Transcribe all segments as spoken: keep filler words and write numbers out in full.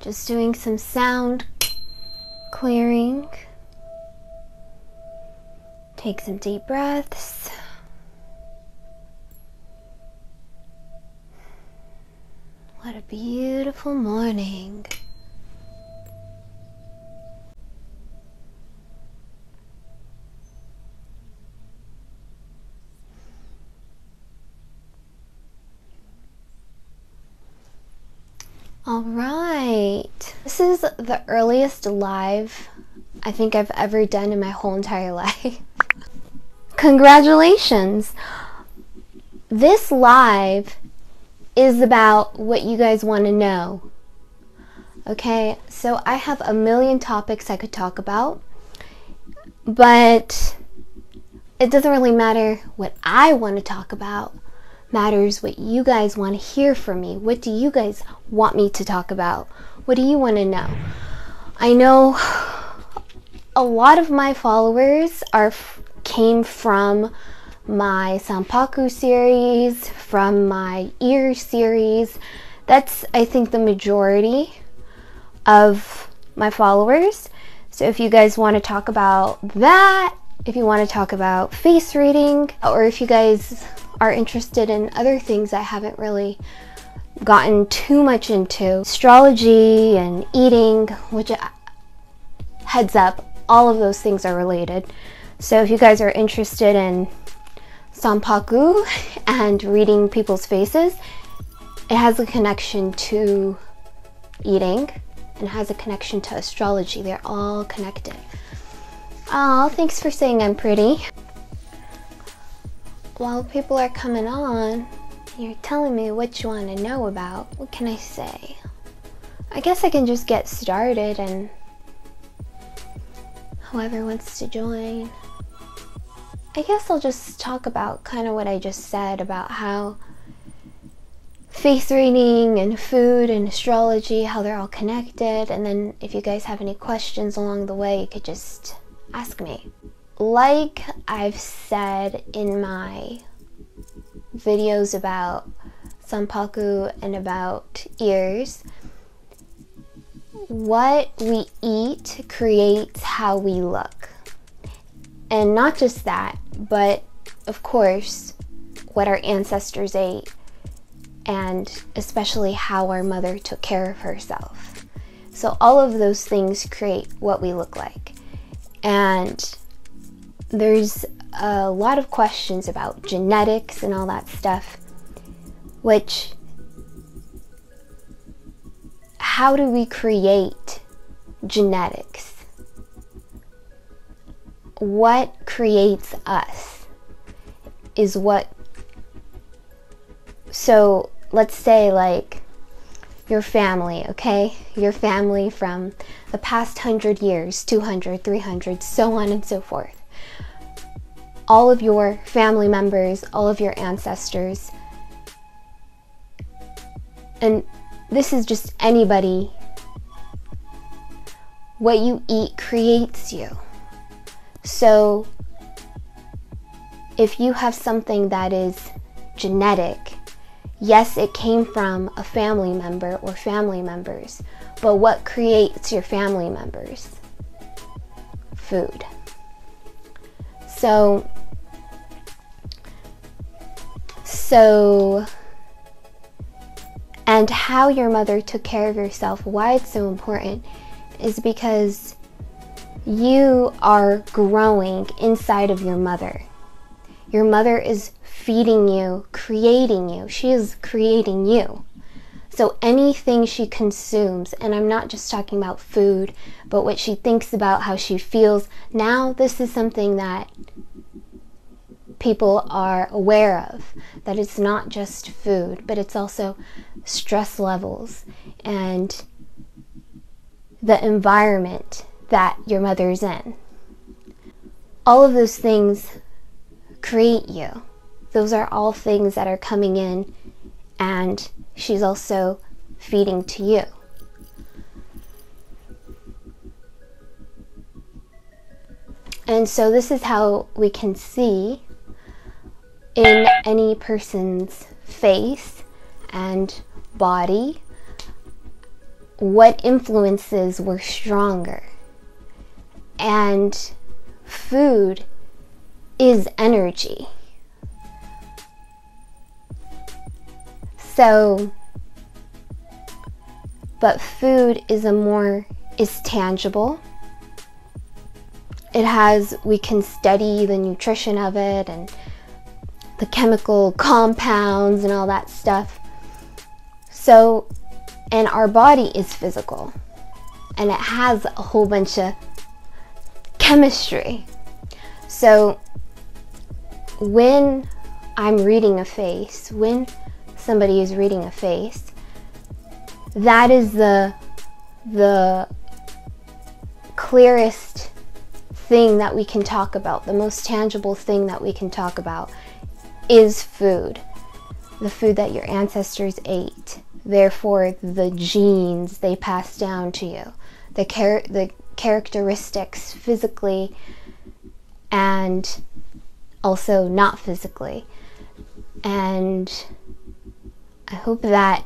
Just doing some sound clearing. Take some deep breaths. What a beautiful morning. All right, this is the earliest live I think I've ever done in my whole entire life. Congratulations! This live is about what you guys want to know. Okay, so I have a million topics I could talk about, but it doesn't really matter what I want to talk about. Matters what you guys want to hear from me. What do you guys want me to talk about? What do you want to know? I know a lot of my followers are came from my Sanpaku series, from my ear series. That's, I think, the majority of my followers. So if you guys want to talk about that, if you want to talk about face reading, or if you guys are interested in other things I haven't really gotten too much into, astrology and eating, which, heads up, all of those things are related. So if you guys are interested in Sanpaku and reading people's faces, it has a connection to eating and has a connection to astrology. They're all connected. Oh, thanks for saying I'm pretty. While people are coming on, you're telling me what you want to know about. What can I say? I guess I can just get started and whoever wants to join. I guess I'll just talk about kind of what I just said about how face reading and food and astrology, how they're all connected, and then if you guys have any questions along the way, you could just ask me. Like I've said in my videos about Sanpaku and about ears, what we eat creates how we look. And not just that, but of course, what our ancestors ate, and especially how our mother took care of herself. So all of those things create what we look like. And there's a lot of questions about genetics and all that stuff, which, how do we create genetics? What creates us is what, so let's say like your family, okay? Your family from the past hundred years, two hundred, three hundred, so on and so forth. All of your family members, all of your ancestors, and this is just anybody, what you eat creates you. So if you have something that is genetic, yes, it came from a family member or family members, but what creates your family members? Food. So, so, and how your mother took care of yourself, why it's so important, is because you are growing inside of your mother. Your mother is feeding you, creating you. She is creating you. So anything she consumes, and I'm not just talking about food, but what she thinks about, how she feels. Now this is something that people are aware of, that it's not just food, but it's also stress levels and the environment that your mother's in. All of those things create you. Those are all things that are coming in, and she's also feeding to you. And so this is how we can see in any person's face and body what influences were stronger. And food is energy. So, but food is a more, is tangible. It has, we can study the nutrition of it and the chemical compounds and all that stuff. So, and our body is physical, and it has a whole bunch of chemistry. So when I'm reading a face, when somebody is reading a face, that is the the clearest thing that we can talk about, the most tangible thing that we can talk about is food. The food that your ancestors ate. Therefore, the genes they passed down to you, the char the characteristics physically and also not physically. And I hope that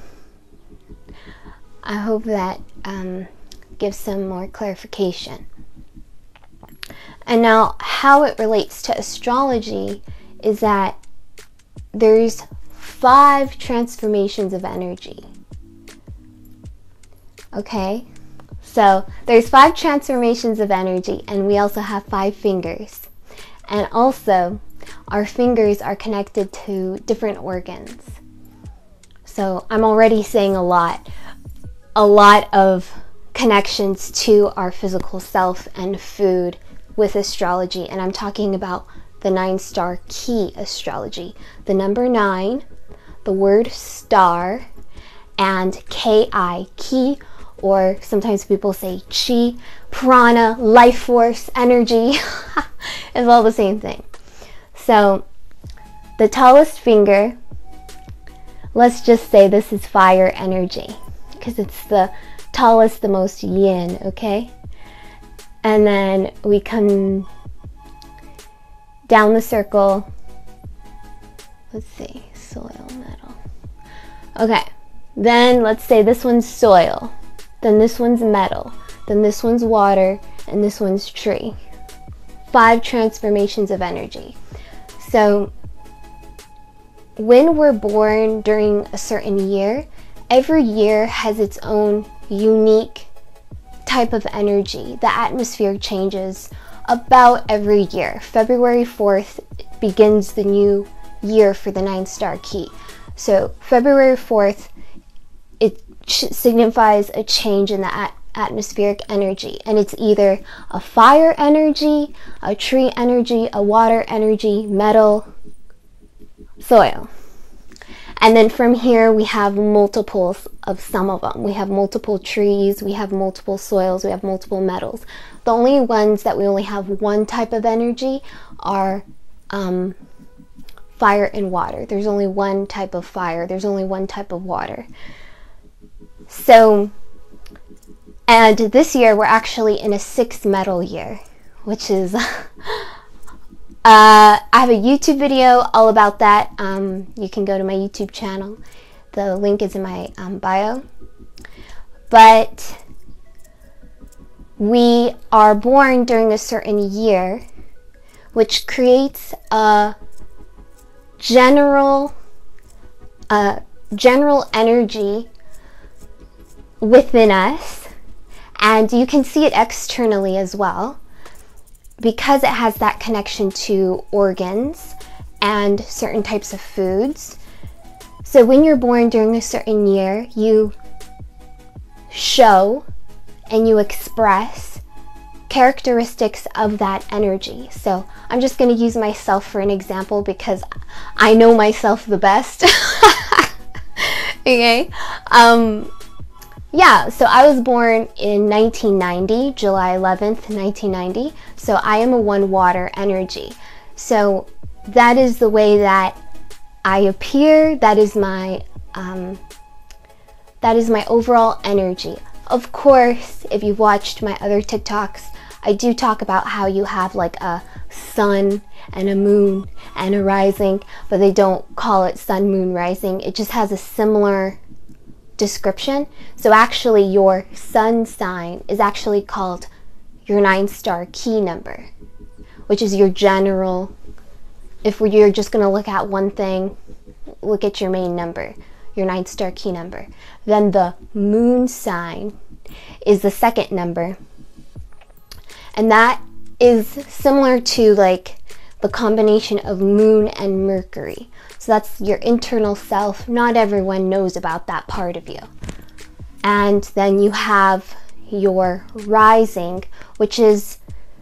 I hope that um, gives some more clarification. And now, how it relates to astrology is that there's five transformations of energy. Okay, so there's five transformations of energy, and we also have five fingers. And also, our fingers are connected to different organs. So I'm already saying a lot, a lot of connections to our physical self and food with astrology. And I'm talking about the nine star key astrology. The number nine, the word star, and K I, key, or sometimes people say chi, prana, life force, energy. It's all the same thing. So the tallest finger, let's just say this is fire energy, because it's the tallest, the most yin, okay? And then we come down the circle. Let's see, soil, metal. Okay, then let's say this one's soil, then this one's metal, then this one's water, and this one's tree. Five transformations of energy. So when we're born during a certain year, every year has its own unique type of energy. The atmosphere changes about every year. February fourth begins the new year for the nine star key. So February fourth, it signifies a change in the at atmospheric energy, and it's either a fire energy, a tree energy, a water energy, metal, soil. And then from here we have multiples of some of them. We have multiple trees, we have multiple soils, we have multiple metals. The only ones that we only have one type of energy are um, fire and water. There's only one type of fire, there's only one type of water. So, and this year we're actually in a six metal year, which is, uh, I have a YouTube video all about that. Um, you can go to my YouTube channel. The link is in my um, bio. But we are born during a certain year, which creates a general, uh, general energy within us. And you can see it externally as well, because it has that connection to organs and certain types of foods. So when you're born during a certain year, you show and you express characteristics of that energy. So I'm just going to use myself for an example because I know myself the best. Okay. Um, Yeah, so I was born in nineteen ninety, July eleventh, nineteen ninety. So I am a one water energy. So that is the way that I appear. That is my um, that is my overall energy. Of course, if you've watched my other TikToks, I do talk about how you have like a sun and a moon and a rising, but they don't call it sun, moon, rising. It just has a similar description. So actually your sun sign is actually called your nine star key number, which is your general, if you're just going to look at one thing, look at your main number, your nine star key number. Then the moon sign is the second number, and that is similar to like the combination of moon and Mercury. So that's your internal self. Not everyone knows about that part of you. And then you have your rising, which is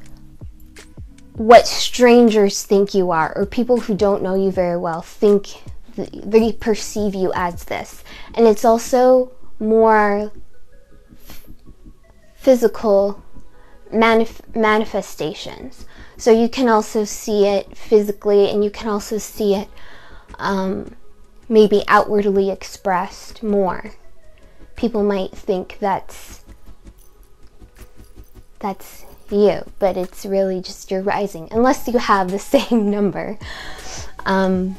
what strangers think you are, or people who don't know you very well think th- they perceive you as this. And it's also more f- physical manif- manifestations. So you can also see it physically, and you can also see it um, maybe outwardly expressed more. People might think that's that's you, but it's really just your rising, unless you have the same number. Um,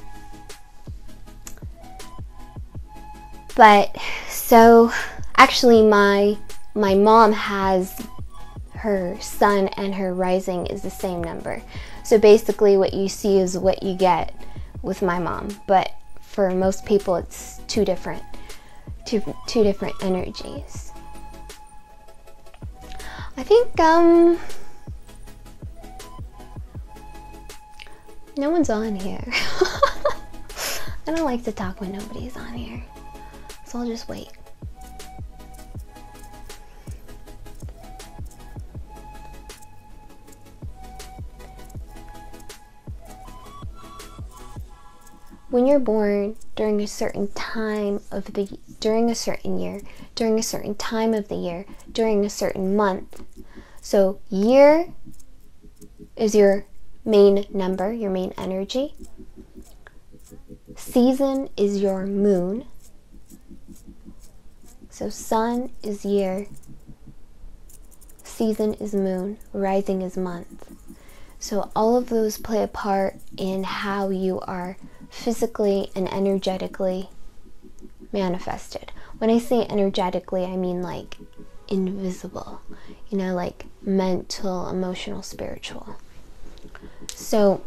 but so actually my my mom has her sun and her rising is the same number. So basically what you see is what you get with my mom, but for most people it's two different two, two different energies. I think um no one's on here. I don't like to talk when nobody's on here, so I'll just wait. When you're born during a certain time of the, during a certain year, during a certain time of the year, during a certain month. So year is your main number, your main energy. Season is your moon. So sun is year, season is moon, rising is month. So all of those play a part in how you are physically and energetically manifested. When I say energetically, I mean like invisible, you know, like mental, emotional, spiritual. So,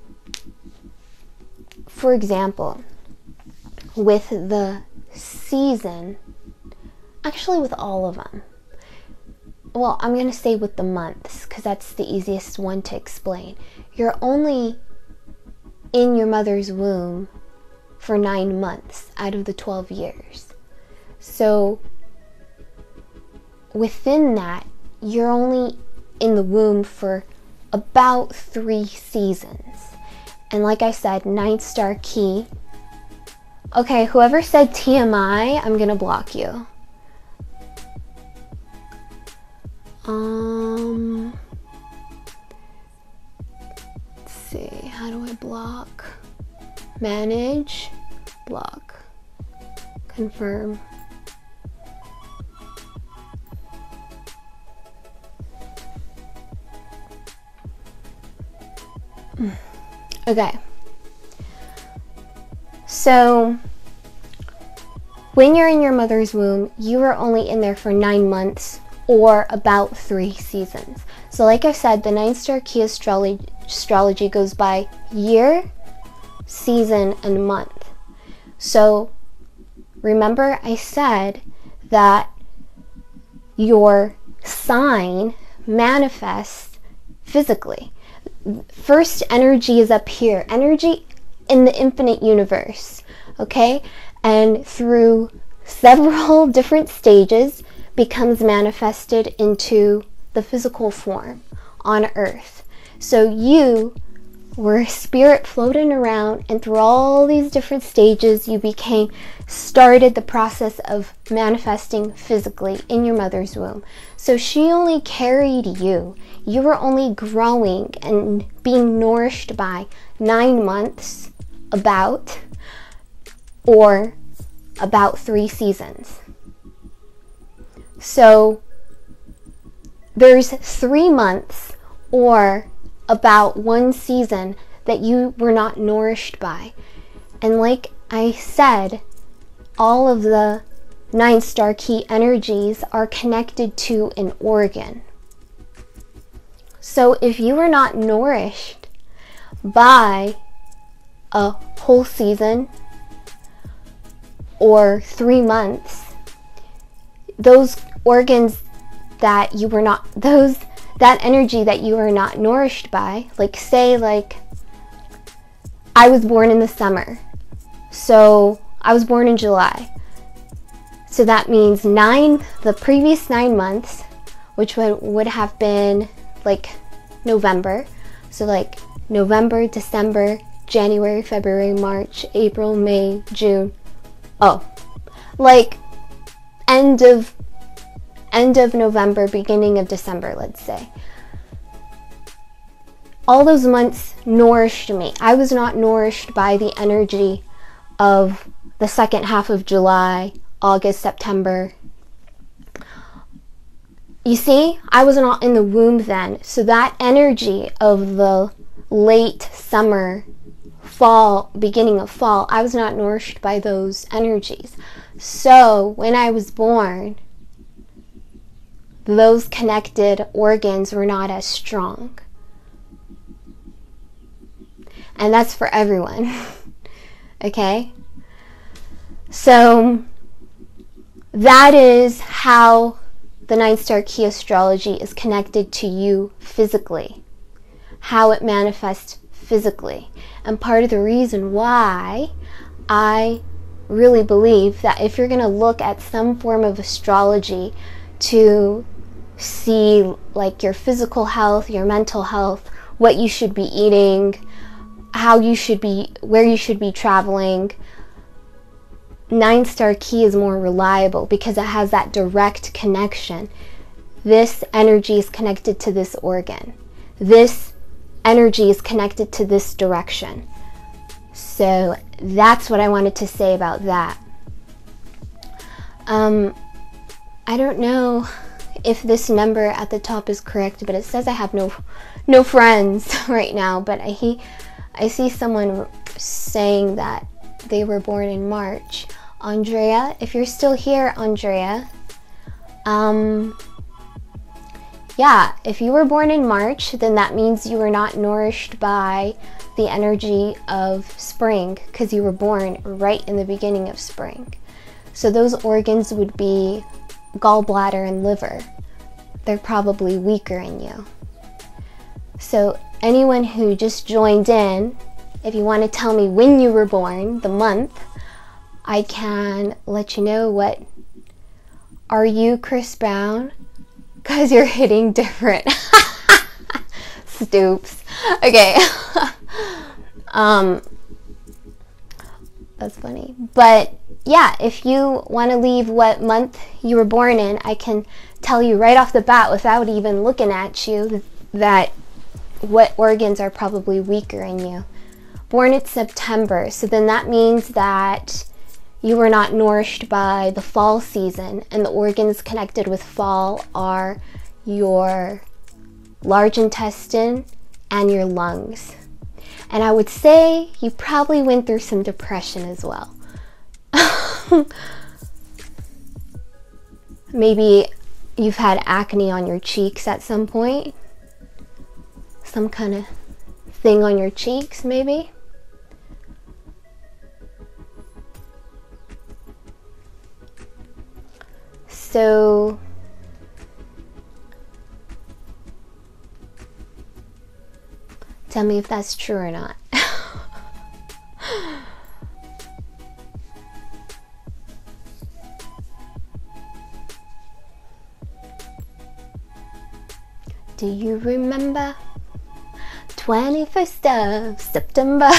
for example, with the season, actually with all of them, well, I'm going to say with the months, because that's the easiest one to explain. You're only in your mother's womb for nine months out of the twelve years. So within that, you're only in the womb for about three seasons. And like I said, ninth star key. Okay, whoever said T M I, I'm gonna block you. Um, let's see, how do I block? Manage, block, confirm. Okay, so when you're in your mother's womb, you are only in there for nine months or about three seasons. So like I said, the nine star key astrology, astrology goes by year, season, and month. So remember I said that your sign manifests physically. First, energy is up here, energy in the infinite universe, okay? And through several different stages becomes manifested into the physical form on Earth. So you were a spirit floating around, and through all these different stages you became, started the process of manifesting physically in your mother's womb. So she only carried you. You were only growing and being nourished by nine months about, or about three seasons. So there's three months or about one season that you were not nourished by. And like I said, all of the nine star key energies are connected to an organ. So if you are not nourished by a whole season or three months, those organs that you were not, those, that energy that you are not nourished by, like say like I was born in the summer, so I was born in July. So that means nine, the previous nine months, which would, would have been like November. So like November, December, January, February, March, April, May, June. Oh, like end of, end of November, beginning of December, let's say. All those months nourished me. I was not nourished by the energy of the second half of July, August, September. You see, I was not in the womb then. So that energy of the late summer, fall, beginning of fall, I was not nourished by those energies. So when I was born, those connected organs were not as strong. And that's for everyone. Okay? So that is how the nine star key astrology is connected to you physically, how it manifests physically. And part of the reason why I really believe that if you're going to look at some form of astrology to see like your physical health, your mental health, what you should be eating, how you should be, where you should be traveling, nine star key is more reliable because it has that direct connection. This energy is connected to this organ. This energy is connected to this direction. So that's what I wanted to say about that. Um, I don't know if this number at the top is correct, but it says I have no no friends right now, but I he I see someone saying that they were born in March. Andrea, if you're still here, Andrea, um, yeah, if you were born in March, then that means you were not nourished by the energy of spring because you were born right in the beginning of spring. So those organs would be gallbladder and liver. They're probably weaker in you. So anyone who just joined in, if you want to tell me when you were born, the month, I can let you know what. Are you Chris Brown? Because you're hitting different. Stoops. Okay. um, that's funny. But yeah, if you want to leave what month you were born in, I can tell you right off the bat without even looking at you that what organs are probably weaker in you. Born in September, so then that means that you were not nourished by the fall season, and the organs connected with fall are your large intestine and your lungs. And I would say you probably went through some depression as well. Maybe you've had acne on your cheeks at some point. Some kind of thing on your cheeks, maybe. So tell me if that's true or not. Do you remember twenty-first of September?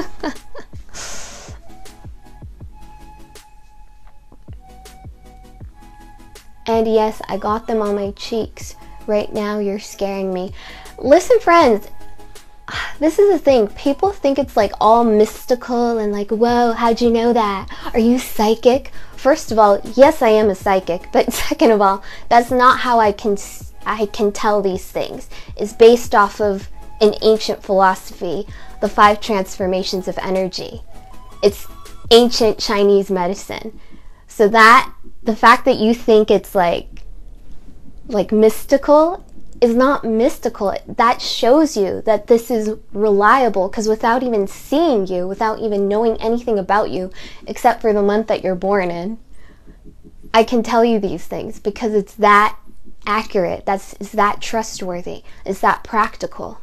And yes, I got them on my cheeks. Right now, you're scaring me. Listen, friends, this is the thing. People think it's like all mystical and like, whoa, how'd you know that? Are you psychic? First of all, yes, I am a psychic. But second of all, that's not how I can, I can tell these things. It's based off of an ancient philosophy, the five transformations of energy. It's ancient Chinese medicine. So that the fact that you think it's like like mystical is not mystical. That shows you that this is reliable, because without even seeing you, without even knowing anything about you except for the month that you're born in, I can tell you these things because it's that accurate. That's it's that trustworthy. It's that practical.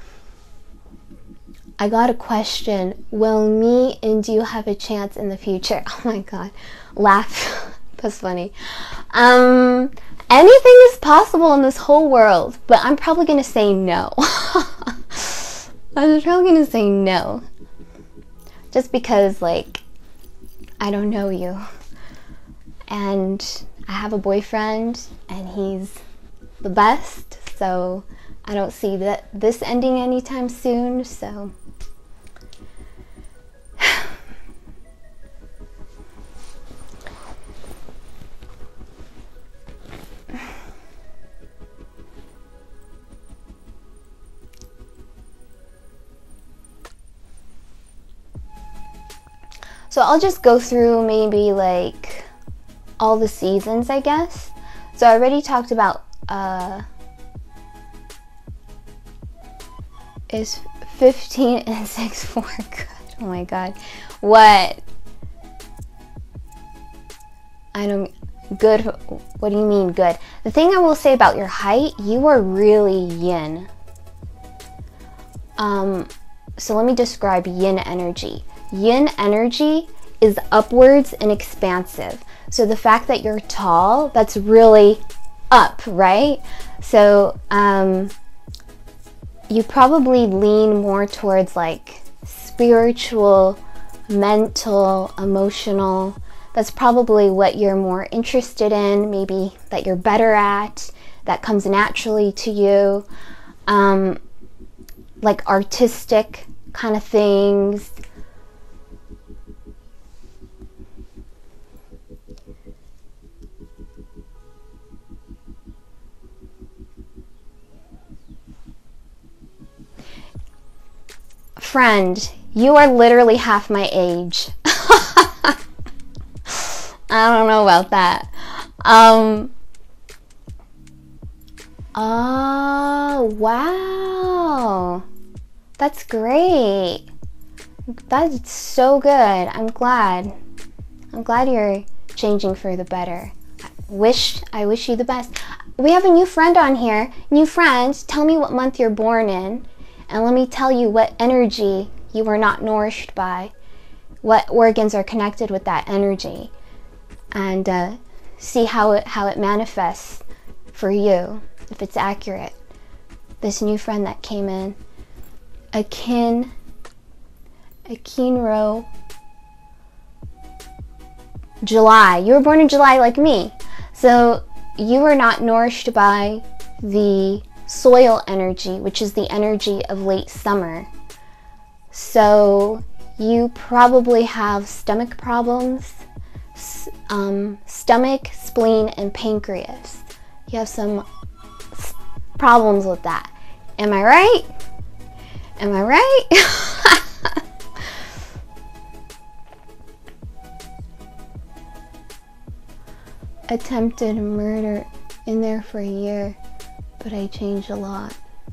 I got a question. Will me and you have a chance in the future? Oh my god. Laugh. That's funny. Um, anything is possible in this whole world, but I'm probably going to say no. I'm probably going to say no. Just because, like, I don't know you. And I have a boyfriend, and he's the best, so I don't see that this ending anytime soon, so... So I'll just go through maybe like all the seasons, I guess. So I already talked about uh, is fifteen and six four good? Oh my god. What? I don't, good, what do you mean good? The thing I will say about your height, you are really yin. Um, so let me describe yin energy. Yin energy is upwards and expansive. So the fact that you're tall, that's really up, right? So um, you probably lean more towards like spiritual, mental, emotional. That's probably what you're more interested in, maybe that you're better at, that comes naturally to you. Um, like artistic kind of things. Friend, you are literally half my age. I don't know about that. Um, oh, wow. That's great. That's so good. I'm glad. I'm glad you're changing for the better. I wish, I wish you the best. We have a new friend on here. New friend, tell me what month you're born in. And let me tell you what energy you were not nourished by. What organs are connected with that energy. And uh, see how it, how it manifests for you, if it's accurate. This new friend that came in. Akin, Akinro, July. You were born in July like me. So you were not nourished by the soil energy, which is the energy of late summer. So you probably have stomach problems, um, stomach, spleen, and pancreas. You have some problems with that. Am I right? Am I right? Attempted murder in there for a year, but I changed a lot.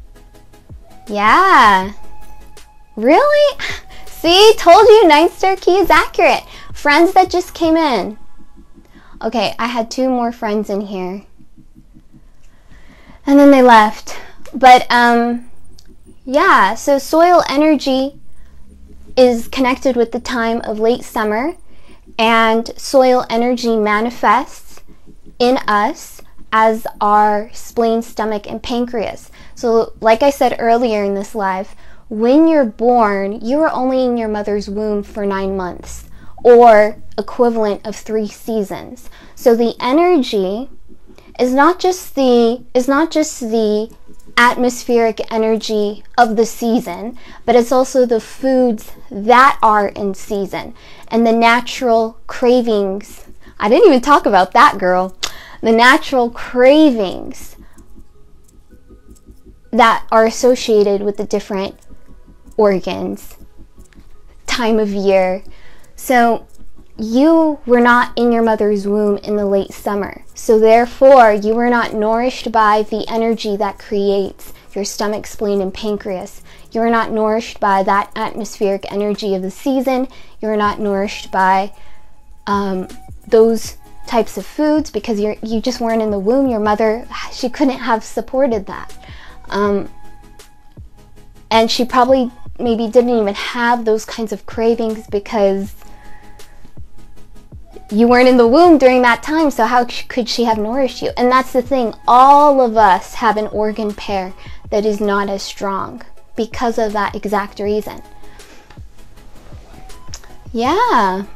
Yeah. Really? See, told you Ninth Star Key is accurate. Friends that just came in. Okay, I had two more friends in here. And then they left. But, um, yeah, so soil energy is connected with the time of late summer, and soil energy manifests in us as our spleen, stomach, and pancreas. So like I said earlier in this live, when you're born, you are only in your mother's womb for nine months, or equivalent of three seasons. So the energy is not just the is not just the atmospheric energy of the season, but it's also the foods that are in season and the natural cravings. I didn't even talk about that, girl. The natural cravings that are associated with the different organs, time of year. So you were not in your mother's womb in the late summer. So therefore, you were not nourished by the energy that creates your stomach, spleen, and pancreas. You are not nourished by that atmospheric energy of the season. You are not nourished by um, those types of foods because you're, you just weren't in the womb. Your mother, she couldn't have supported that. Um, and she probably maybe didn't even have those kinds of cravings because you weren't in the womb during that time, so how could she have nourished you? And that's the thing, all of us have an organ pair that is not as strong because of that exact reason. Yeah.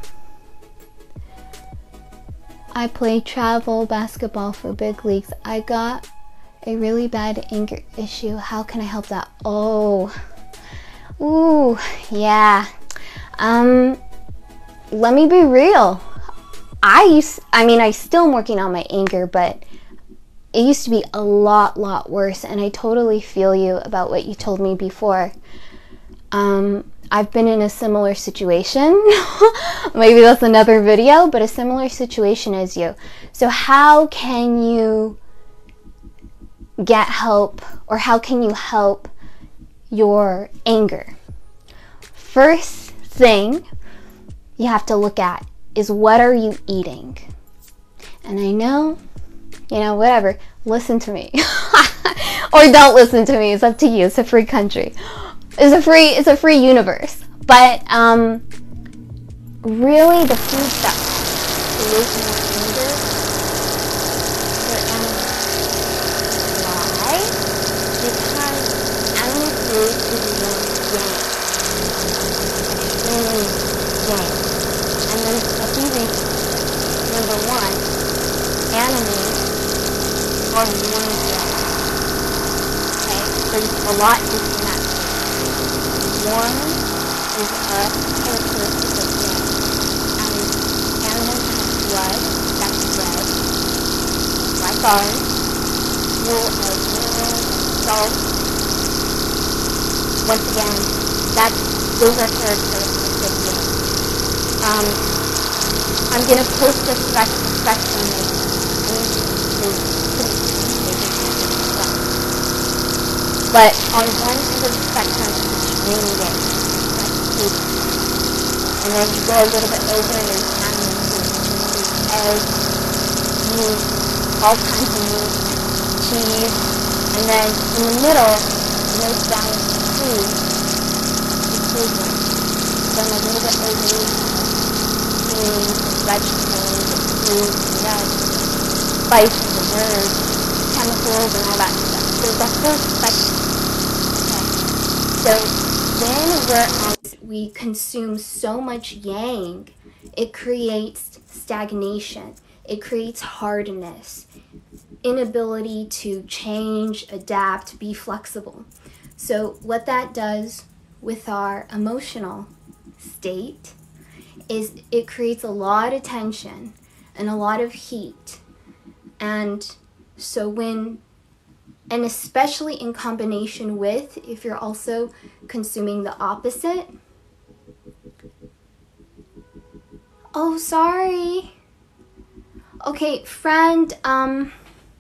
I play travel basketball for big leagues. I got a really bad anger issue. How can I help that? Oh, ooh, yeah. Um, let me be real. I used, I mean, I still am working on my anger, but it used to be a lot, lot worse. And I totally feel you about what you told me before. Um, I've been in a similar situation. Maybe that's another video, but a similar situation as you. So how can you get help, or how can you help your anger? First thing you have to look at is, what are you eating? And I know, you know, whatever, listen to me. Or don't listen to me, it's up to you. It's a free country. It's a free, it's a free universe. But um, really the foods that create more anger are animals. Why? Because animal food is more yang. Extremely yang. And then a few reasons. Number one, animals are warm yang. Okay? There's a lot in that. Warm is a characteristic of yang. And animals have blood that's red, like ours, full of minerals, salt. Once again, that's, those are characteristics of yang. Um, I'm going to post a spectrum of but on one end of the spectrum is extremely yang, like food. And then you go a little bit over and there's animal food, there's eggs, meat, all kinds of meat, cheese, and then in the middle, most balanced food is food one. Then a little bit over beans and vegetables and fruits and nuts, spices and herbs, chemicals and all that stuff. There's a whole spectrum. Okay. So when we're on, we consume so much yang, it creates stagnation. It creates hardness, inability to change, adapt, be flexible. So what that does with our emotional state is it creates a lot of tension and a lot of heat. And so when, and especially in combination with, if you're also consuming the opposite. Oh, sorry. Okay, friend, um,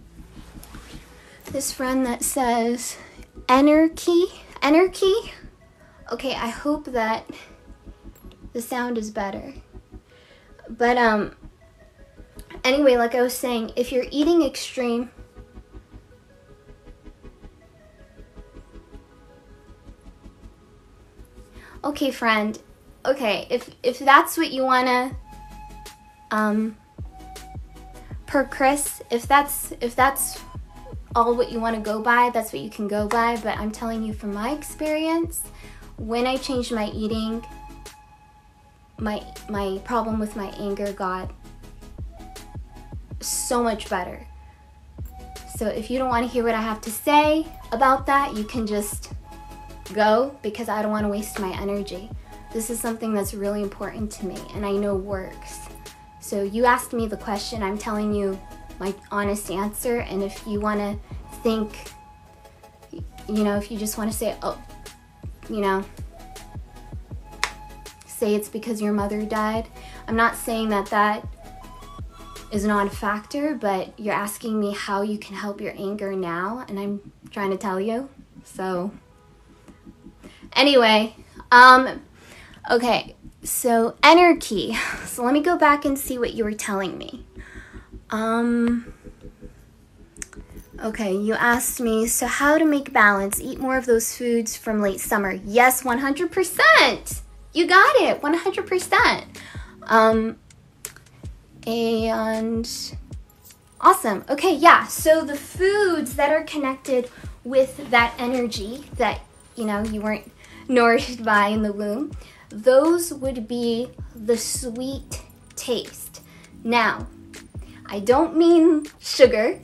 this friend that says anarchy, anarchy. Okay, I hope that the sound is better. But, um, anyway, like I was saying, if you're eating extreme, okay, friend, okay, if, if that's what you wanna, um, per Chris, if that's, if that's all what you wanna go by, that's what you can go by, but I'm telling you from my experience, when I changed my eating, my my problem with my anger got so much better. So if you don't want to hear what I have to say about that, you can just go, because I don't want to waste my energy. This is something that's really important to me and I know works. So you asked me the question, I'm telling you my honest answer, and if you want to think, you know, if you just want to say, oh, you know, say it's because your mother died. I'm not saying that that is not a factor, but you're asking me how you can help your anger now, and I'm trying to tell you. So anyway, um, okay, so energy. So let me go back and see what you were telling me. Um, okay, you asked me, so how to make balance, eat more of those foods from late summer. Yes, one hundred percent. You got it, one hundred percent. Um, and awesome. Okay, yeah, so the foods that are connected with that energy that, you know, you weren't nourished by in the womb, those would be the sweet taste. Now, I don't mean sugar.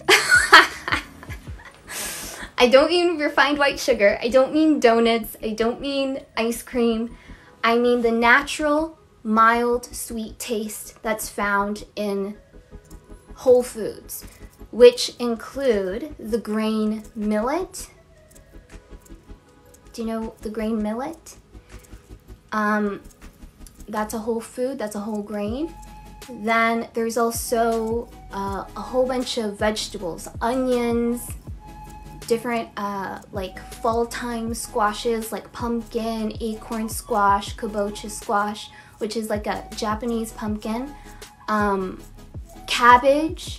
I don't mean refined white sugar. I don't mean donuts. I don't mean ice cream. I mean the natural, mild, sweet taste that's found in whole foods, which include the grain millet. Do you know the grain millet? Um, that's a whole food, that's a whole grain. Then there's also uh, a whole bunch of vegetables, onions, different uh, like fall time squashes like pumpkin, acorn squash, kabocha squash, which is like a Japanese pumpkin, um, cabbage,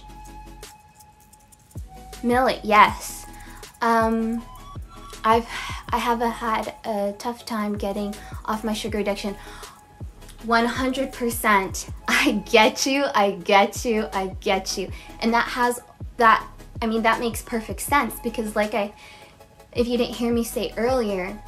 millet, yes. Um, I've I have a, had a tough time getting off my sugar addiction. one hundred percent. I get you, I get you, I get you. And that has, that, I mean, that makes perfect sense because like I, if you didn't hear me say earlier,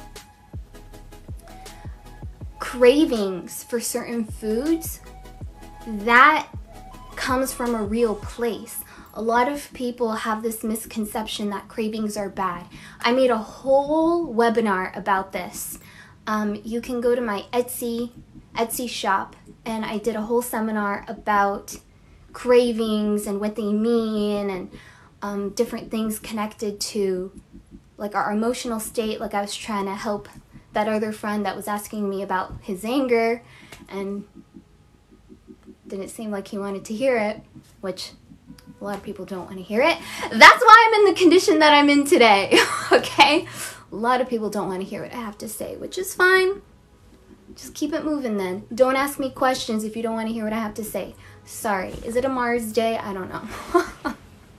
cravings for certain foods, that comes from a real place. A lot of people have this misconception that cravings are bad. I made a whole webinar about this. Um, you can go to my Etsy, Etsy shop, and I did a whole seminar about cravings and what they mean and um, different things connected to like our emotional state. Like I was trying to help that other friend that was asking me about his anger and didn't seem like he wanted to hear it, which a lot of people don't want to hear it. That's why I'm in the condition that I'm in today, okay? A lot of people don't want to hear what I have to say, which is fine. Just keep it moving then. Don't ask me questions if you don't want to hear what I have to say. Sorry. Is it a Mars day? I don't know.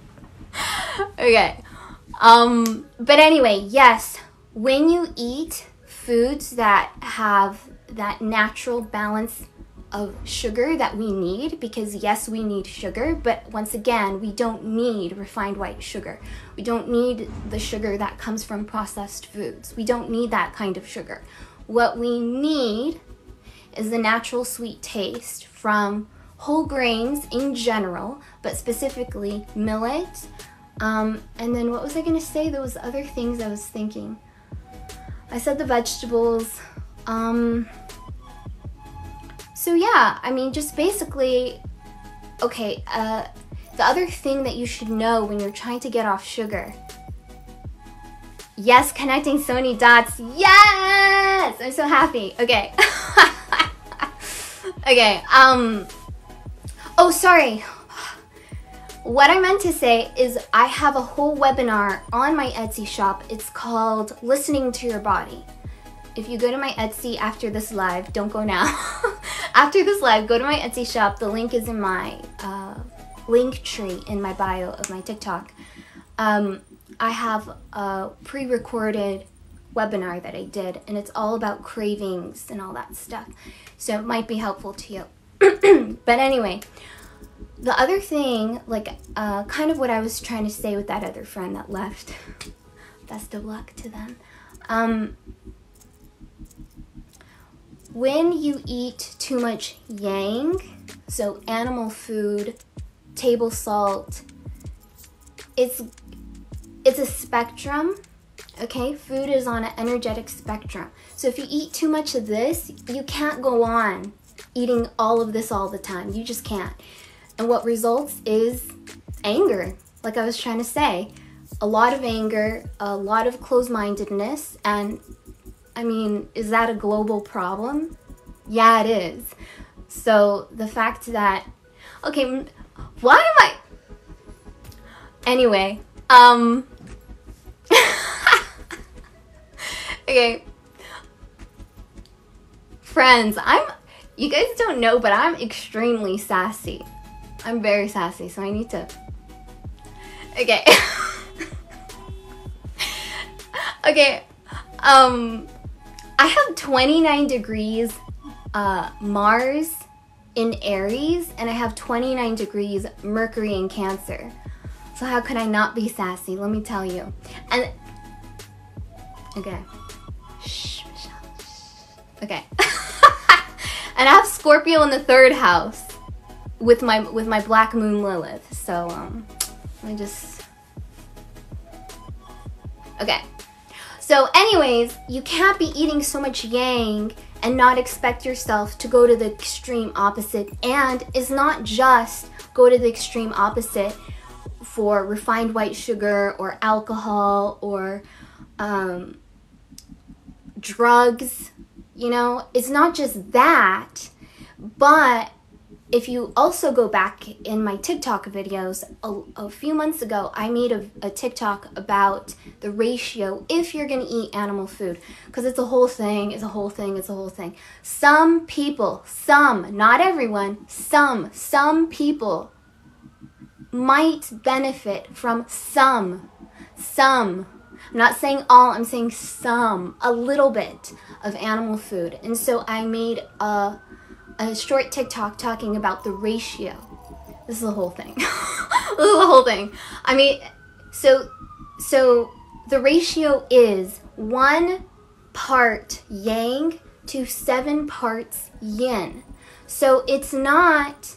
Okay. Um, but anyway, yes, when you eat foods that have that natural balance of sugar that we need, because yes, we need sugar, but once again, we don't need refined white sugar. We don't need the sugar that comes from processed foods. We don't need that kind of sugar. What we need is the natural sweet taste from whole grains in general, but specifically millet. Um, and then what was I gonna say? There was other things I was thinking. I said the vegetables. Um, So yeah, I mean, just basically, okay, uh, the other thing that you should know when you're trying to get off sugar. Yes, connecting so many dots. Yes! I'm so happy. Okay. Okay, um, oh, sorry. What I meant to say is I have a whole webinar on my Etsy shop. It's called Listening to Your Body. If you go to my Etsy after this live, don't go now. After this live, go to my Etsy shop. The link is in my uh, link tree in my bio of my TikTok. Um, I have a pre-recorded webinar that I did, and it's all about cravings and all that stuff. So it might be helpful to you. But anyway, the other thing, like uh, kind of what I was trying to say with that other friend that left. Best of luck to them. Um, When you eat too much yang, so animal food, table salt, it's it's a spectrum, okay? Food is on an energetic spectrum. So if you eat too much of this, you can't go on eating all of this all the time. You just can't. And what results is anger, like I was trying to say. A lot of anger, a lot of closed-mindedness, and I mean, is that a global problem? Yeah, it is. So the fact that, okay, why am I, anyway, um, okay, friends, I'm, you guys don't know, but I'm extremely sassy. I'm very sassy, so I need to, okay, okay, um, I have twenty-nine degrees uh, Mars in Aries, and I have twenty-nine degrees Mercury in Cancer. So how could I not be sassy? Let me tell you. And okay, shh, Michelle. Shh. Okay. And I have Scorpio in the third house with my with my black moon Lilith. So um, let me just. Okay. So anyways, you can't be eating so much yang and not expect yourself to go to the extreme opposite. And it's not just go to the extreme opposite for refined white sugar or alcohol or um, drugs, you know, it's not just that, but if you also go back in my TikTok videos, a, a few months ago, I made a, a TikTok about the ratio if you're going to eat animal food. Because it's a whole thing, it's a whole thing, it's a whole thing. Some people, some, not everyone, some, some people might benefit from some, some. I'm not saying all, I'm saying some, a little bit of animal food. And so I made a... a short TikTok talking about the ratio. This is the whole thing. This is the whole thing. I mean, so so the ratio is one part yang to seven parts yin. So it's not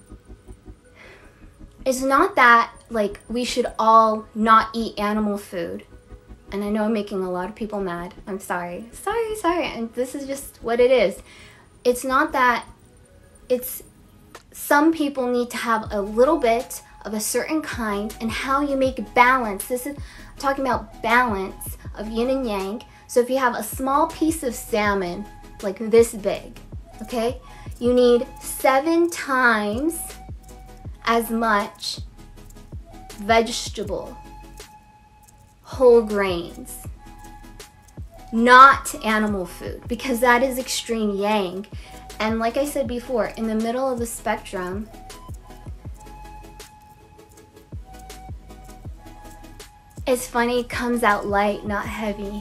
it's not that like we should all not eat animal food. And I know I'm making a lot of people mad. I'm sorry. Sorry, sorry. And this is just what it is. It's not that, it's some people need to have a little bit of a certain kind, and how you make balance. This is I'm talking about balance of yin and yang. So if you have a small piece of salmon, like this big, okay, you need seven times as much vegetable, whole grains, not animal food, because that is extreme yang. And like I said before, in the middle of the spectrum, it's funny, it comes out light, not heavy.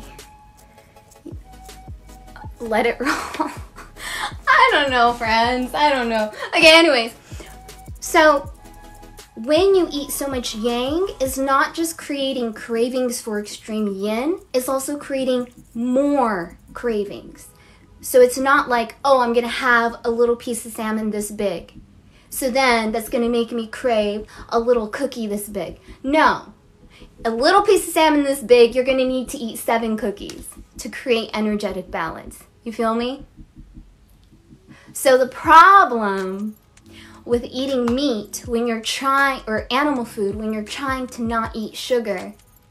Let it roll. I don't know, friends. I don't know. Okay, anyways. So, when you eat so much yang, it's not just creating cravings for extreme yin, it's also creating more cravings. So it's not like, oh, I'm gonna have a little piece of salmon this big. So then that's gonna make me crave a little cookie this big. No. A little piece of salmon this big, you're gonna need to eat seven cookies to create energetic balance. You feel me? So the problem with eating meat when you're trying, or animal food when you're trying to not eat sugar,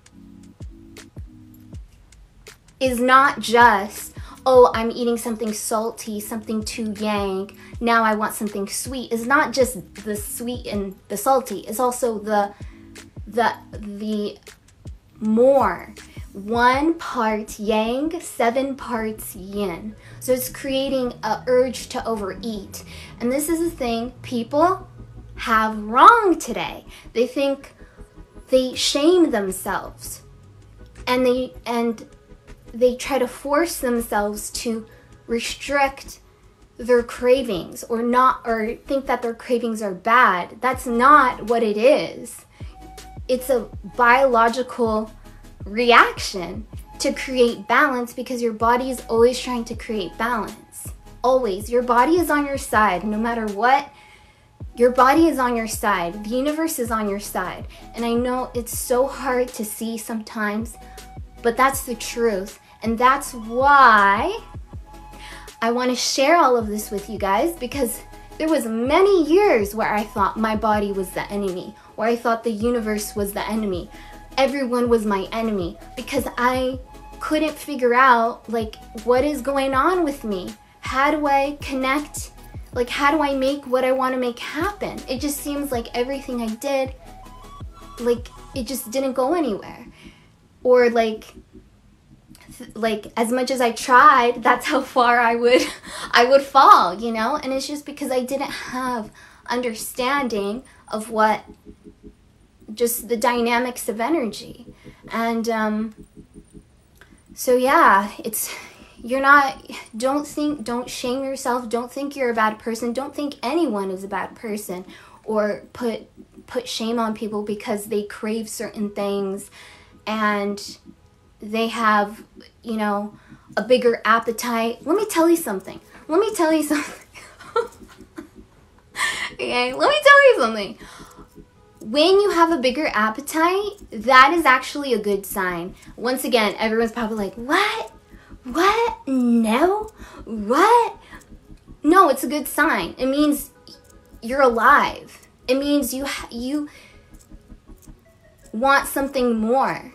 is not just, oh, I'm eating something salty, something too yang, now I want something sweet. It's not just the sweet and the salty, it's also the the the more. One part yang, seven parts yin. So it's creating an urge to overeat. And this is the thing people have wrong today. They think, they shame themselves. And they and they try to force themselves to restrict their cravings or not, or think that their cravings are bad. That's not what it is. It's a biological reaction to create balance, because your body is always trying to create balance. Always. Your body is on your side no matter what. Your body is on your side. The universe is on your side. And I know it's so hard to see sometimes, but that's the truth. And that's why I want to share all of this with you guys, because there was many years where I thought my body was the enemy, where I thought the universe was the enemy. Everyone was my enemy, because I couldn't figure out, like, what is going on with me? How do I connect? Like, how do I make what I want to make happen? It just seems like everything I did, like, it just didn't go anywhere. Or like, like as much as I tried, that's how far I would, I would fall, you know? And it's just because I didn't have understanding of what, just the dynamics of energy. And um, so yeah, it's, you're not, don't think, don't shame yourself, don't think you're a bad person, don't think anyone is a bad person, or put, put shame on people because they crave certain things and they have, you know, a bigger appetite. Let me tell you something. Let me tell you something. Okay, let me tell you something. When you have a bigger appetite, that is actually a good sign. Once again, everyone's probably like, what? What? No? What? No, it's a good sign. It means you're alive. It means you you want something more.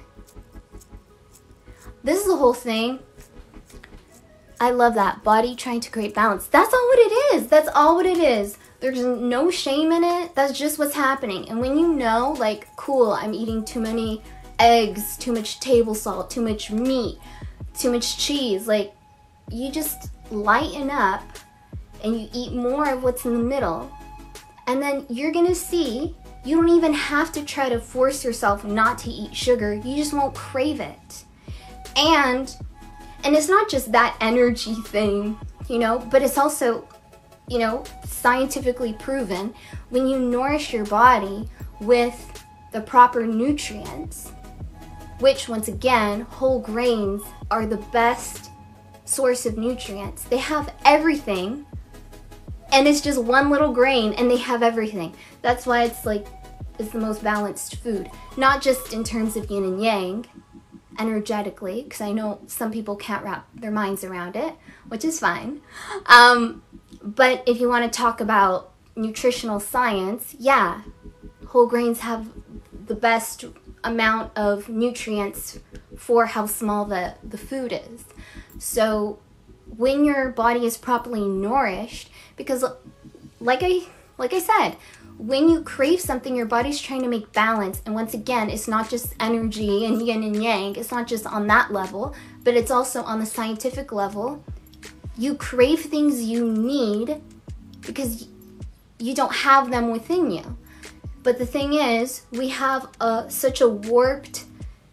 This is the whole thing. I love that. Body trying to create balance. That's all what it is. That's all what it is. There's no shame in it. That's just what's happening. And when you know, like, cool, I'm eating too many eggs, too much table salt, too much meat, too much cheese, like, you just lighten up and you eat more of what's in the middle. And then you're gonna see, you don't even have to try to force yourself not to eat sugar. You just won't crave it. And, and it's not just that energy thing, you know, but it's also, you know, scientifically proven when you nourish your body with the proper nutrients, which once again, whole grains are the best source of nutrients. They have everything, and it's just one little grain and they have everything. That's why it's like, it's the most balanced food. Not just in terms of yin and yang, energetically, because I know some people can't wrap their minds around it, which is fine. Um, but if you want to talk about nutritional science, yeah, whole grains have the best amount of nutrients for how small the, the food is. So when your body is properly nourished, because like I, like I said, when you crave something, your body's trying to make balance. And once again, it's not just energy and yin and yang. It's not just on that level, but it's also on the scientific level. You crave things you need because you don't have them within you. But the thing is, we have a, such a warped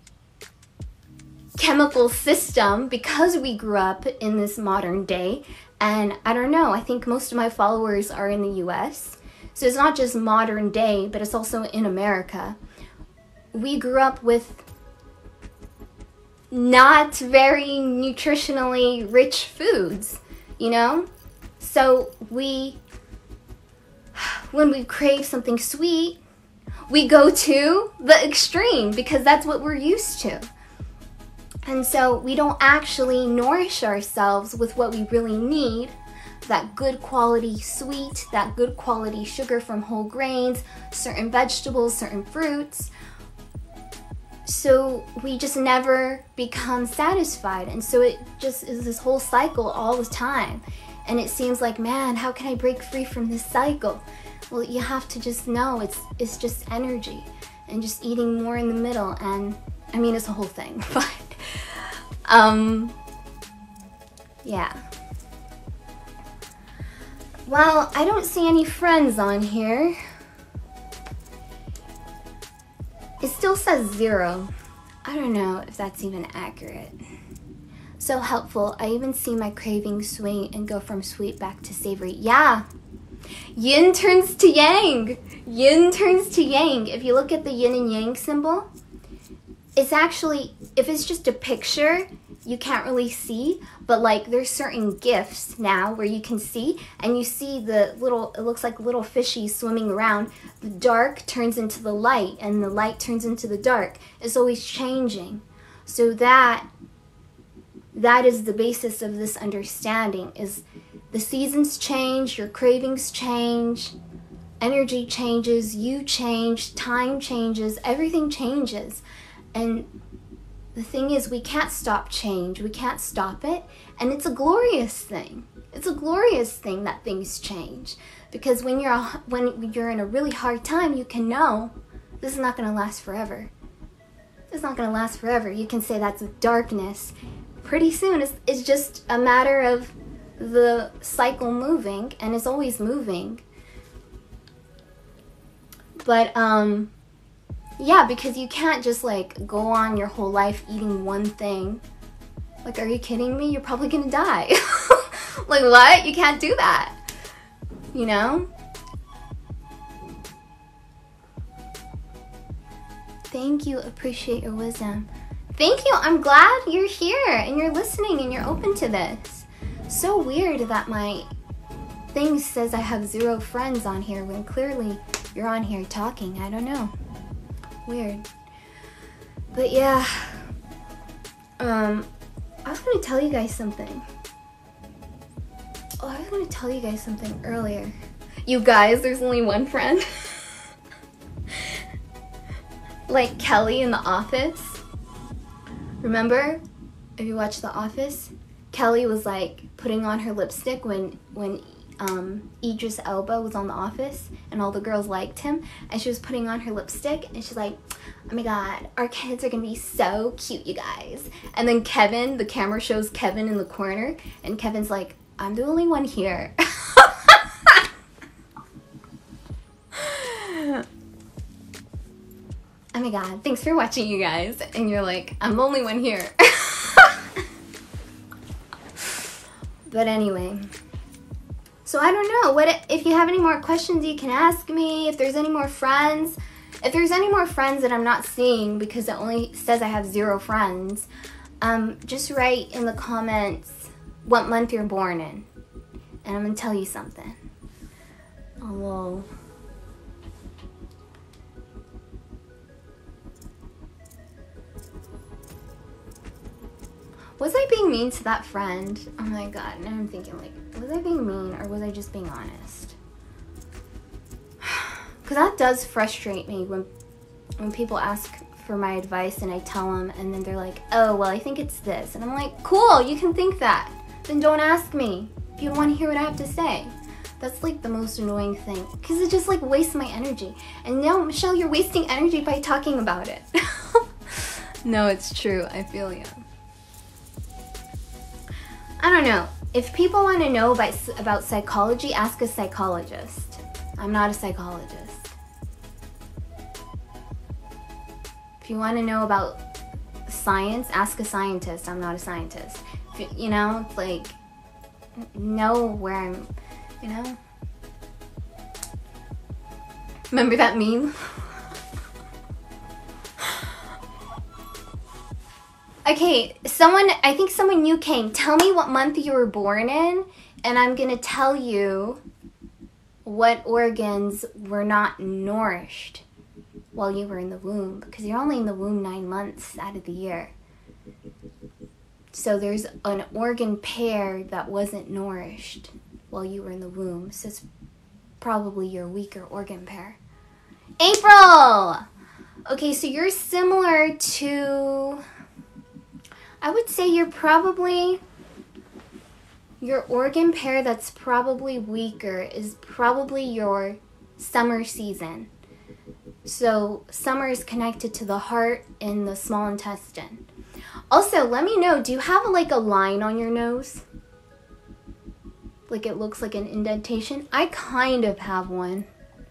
chemical system because we grew up in this modern day. And I don't know, I think most of my followers are in the U S, so it's not just modern day, but it's also in America. We grew up with not very nutritionally rich foods, you know? So we, when we crave something sweet, we go to the extreme because that's what we're used to. And so we don't actually nourish ourselves with what we really need, that good quality sweet, that good quality sugar from whole grains, certain vegetables, certain fruits. So we just never become satisfied. And so it just is this whole cycle all the time. And it seems like, man, how can I break free from this cycle? Well, you have to just know it's it's just energy and just eating more in the middle. And I mean, it's a whole thing, but um, yeah. Well, I don't see any friends on here. It still says zero. I don't know if that's even accurate. So helpful. I even see my cravings swing and go from sweet back to savory. Yeah. Yin turns to yang. Yin turns to yang. If you look at the yin and yang symbol, it's actually, if it's just a picture, you can't really see, but like there's certain gifs now where you can see, and you see the little, it looks like little fishies swimming around. The dark turns into the light and the light turns into the dark. It's always changing. So that, that is the basis of this understanding, is the seasons change, your cravings change, energy changes, you change, time changes, everything changes. And the thing is, we can't stop change. We can't stop it. And it's a glorious thing. It's a glorious thing that things change, because when you're when you're in a really hard time, you can know this is not going to last forever. It's not going to last forever. You can say that's darkness. Pretty soon, it's, it's just a matter of the cycle moving, and it's always moving. But um, yeah, because you can't just like go on your whole life eating one thing. Like, are you kidding me? You're probably gonna die. Like, what? You can't do that. You know? Thank you. Appreciate your wisdom. Thank you. I'm glad you're here and you're listening and you're open to this. So weird that my thing says I have zero friends on here when clearly you're on here talking. I don't know. Weird. But yeah. Um, I was gonna tell you guys something. Oh, I was gonna tell you guys something earlier. You guys, there's only one friend. Like Kelly in The Office. Remember? If you watch The Office, Kelly was like putting on her lipstick when when um, Idris Elba was on The Office, and all the girls liked him, and she was putting on her lipstick, and she's like, oh my god, our kids are gonna be so cute, you guys. And then Kevin, the camera shows Kevin in the corner, and Kevin's like, I'm the only one here. Oh my god, thanks for watching, you guys. And you're like, I'm the only one here. But anyway, so I don't know. What if you have any more questions you can ask me, if there's any more friends. If there's any more friends that I'm not seeing because it only says I have zero friends, um, just write in the comments what month you're born in. And I'm going to tell you something. Oh, was I being mean to that friend? Oh my god, now I'm thinking like, was I being mean or was I just being honest? Because that does frustrate me when when people ask for my advice and I tell them and then they're like, oh, well, I think it's this. And I'm like, cool, you can think that. Then don't ask me if you don't want to hear what I have to say. That's like the most annoying thing because it just like wastes my energy. And now, Michelle, you're wasting energy by talking about it. No, it's true. I feel you. I don't know. If people want to know about, about psychology, ask a psychologist. I'm not a psychologist. If you want to know about science, ask a scientist. I'm not a scientist. If you, you know, it's like, know where I'm, you know? Remember that meme? Okay, someone, I think someone new came. Tell me what month you were born in, and I'm gonna tell you what organs were not nourished while you were in the womb, because you're only in the womb nine months out of the year. So there's an organ pair that wasn't nourished while you were in the womb, so it's probably your weaker organ pair. April! Okay, so you're similar to... I would say you're probably, your organ pair that's probably weaker is probably your summer season. So summer is connected to the heart and the small intestine. Also, let me know, do you have like a line on your nose? Like it looks like an indentation? I kind of have one.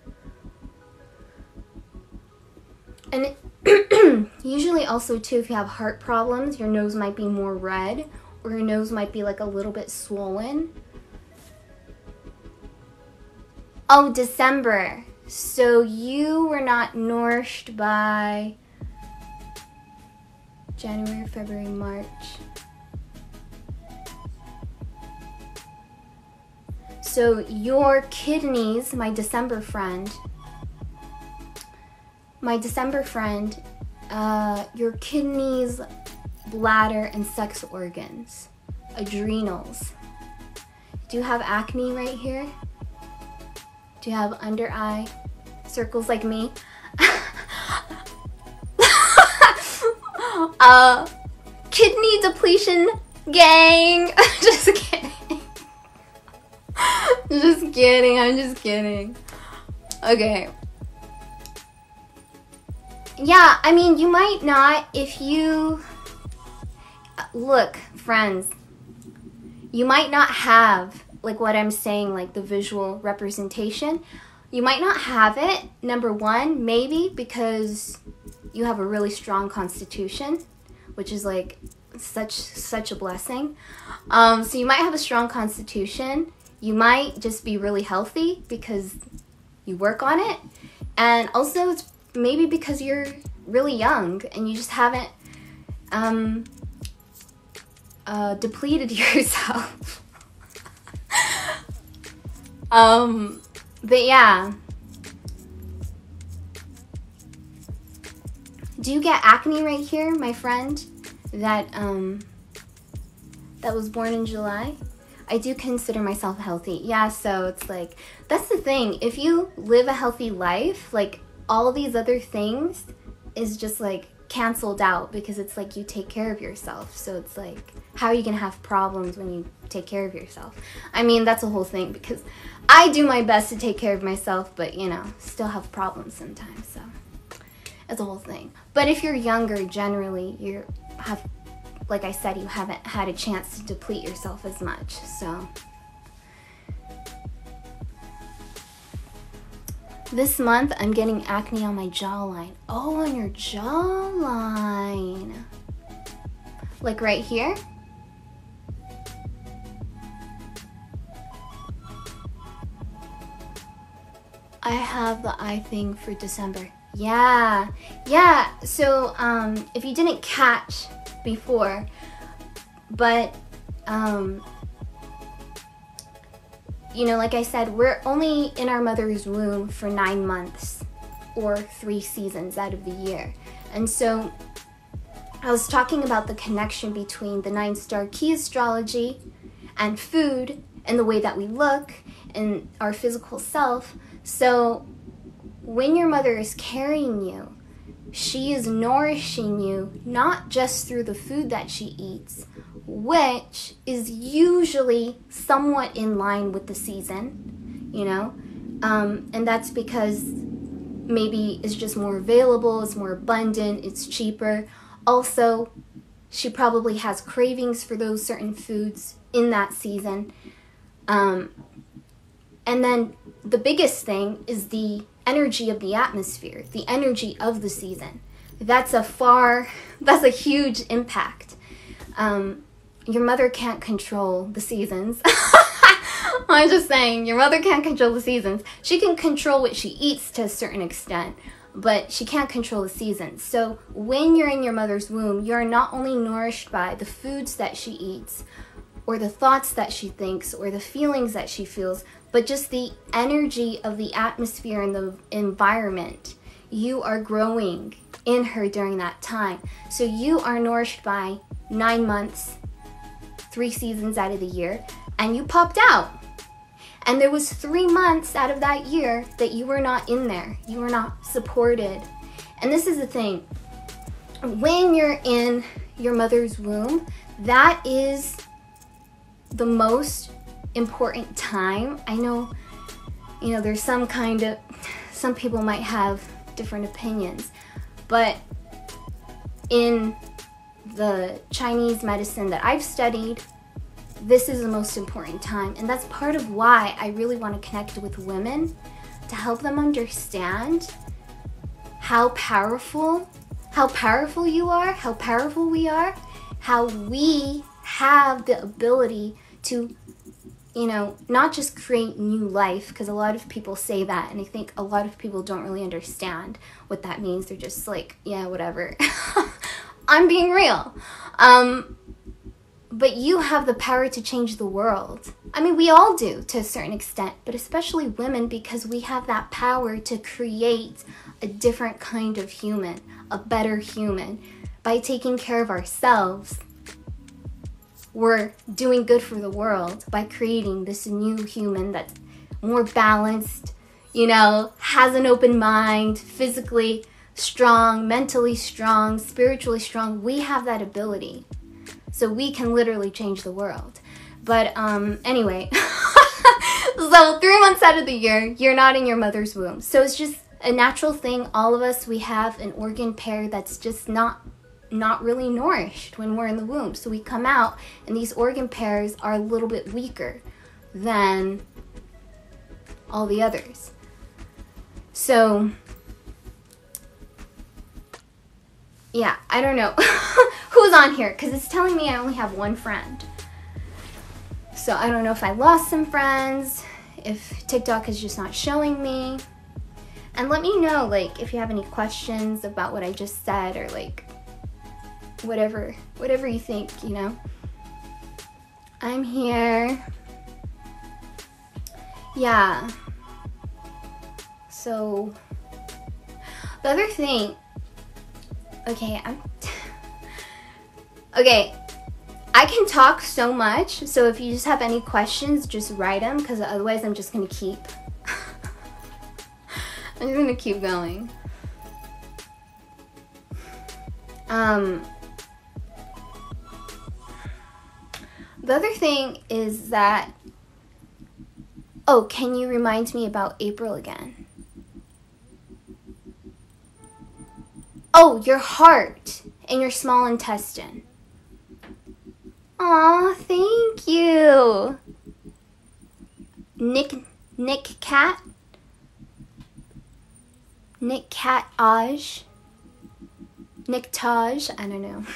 And it, usually also too, if you have heart problems, your nose might be more red or your nose might be like a little bit swollen. Oh, December. So you were not nourished by January, February, March. So your kidneys, my December friend, my December friend, uh, your kidneys, bladder, and sex organs, adrenals. Do you have acne right here? Do you have under eye circles like me? uh, kidney depletion gang. Just kidding. Just kidding, I'm just kidding. Okay. Yeah, I mean, you might not if you... Look, friends, you might not have, like what I'm saying, like the visual representation. You might not have it, number one, maybe because you have a really strong constitution, which is like such such a blessing. Um, so you might have a strong constitution. You might just be really healthy because you work on it. And also it's maybe because you're really young and you just haven't um, uh, depleted yourself. um, but yeah. Do you get acne right here, my friend, that um, that was born in July? I do consider myself healthy. Yeah, so it's like, that's the thing. If you live a healthy life, like all these other things is just like canceled out because it's like you take care of yourself. So it's like, how are you gonna have problems when you take care of yourself? I mean, that's a whole thing because I do my best to take care of myself, but you know, still have problems sometimes, so it's a whole thing. But if you're younger, generally, you have, like I said, you haven't had a chance to deplete yourself as much, so. This month, I'm getting acne on my jawline. Oh, on your jawline. Like right here? I have the eye thing for December. Yeah, yeah, so um, if you didn't catch before, but um, you know, like I said, we're only in our mother's womb for nine months or three seasons out of the year. And so I was talking about the connection between the nine star key astrology and food and the way that we look and our physical self. So when your mother is carrying you, she is nourishing you not just through the food that she eats, which is usually somewhat in line with the season, you know, um, and that's because maybe it's just more available, it's more abundant, it's cheaper. Also, she probably has cravings for those certain foods in that season. Um, and then the biggest thing is the energy of the atmosphere, the energy of the season. That's a far, that's a huge impact. Um, your mother can't control the seasons. I'm just saying, your mother can't control the seasons. She can control what she eats to a certain extent, but she can't control the seasons. So when you're in your mother's womb, you're not only nourished by the foods that she eats, or the thoughts that she thinks, or the feelings that she feels, but just the energy of the atmosphere and the environment. You are growing in her during that time. So you are nourished by nine months, three seasons out of the year, and you popped out. And there was three months out of that year that you were not in there. You were not supported. And this is the thing. When you're in your mother's womb, that is the most important time. I know, you know, there's some kind of, some people might have different opinions, but in the Chinese medicine that I've studied, this is the most important time. And that's part of why I really want to connect with women, to help them understand how powerful, how powerful you are, how powerful we are, how we have the ability to, you know, not just create new life, because a lot of people say that, and I think a lot of people don't really understand what that means. They're just like, yeah, whatever. I'm being real. Um, but you have the power to change the world. I mean, we all do to a certain extent, but especially women, because we have that power to create a different kind of human, a better human. By taking care of ourselves, we're doing good for the world by creating this new human that's more balanced, you know, has an open mind, physically strong, mentally strong, spiritually strong. We have that ability. So we can literally change the world. But um, anyway, So three months out of the year, you're not in your mother's womb. So it's just a natural thing. All of us, we have an organ pair that's just not not really nourished when we're in the womb. So we come out and these organ pairs are a little bit weaker than all the others. So yeah, I don't know who's on here because it's telling me I only have one friend. So I don't know if I lost some friends, if TikTok is just not showing me. And let me know, like, if you have any questions about what I just said, or like whatever, whatever you think, you know. I'm here. Yeah. So the other thing, okay, I'm okay. I can talk so much, so if you just have any questions, just write them, because otherwise I'm just gonna keep I'm just gonna keep going. Um, the other thing is that, oh, can you remind me about April again? Oh, your heart and your small intestine. Aw, thank you. Nick, Nick Cat? Nick Cat Aj? Nick Taj? I don't know.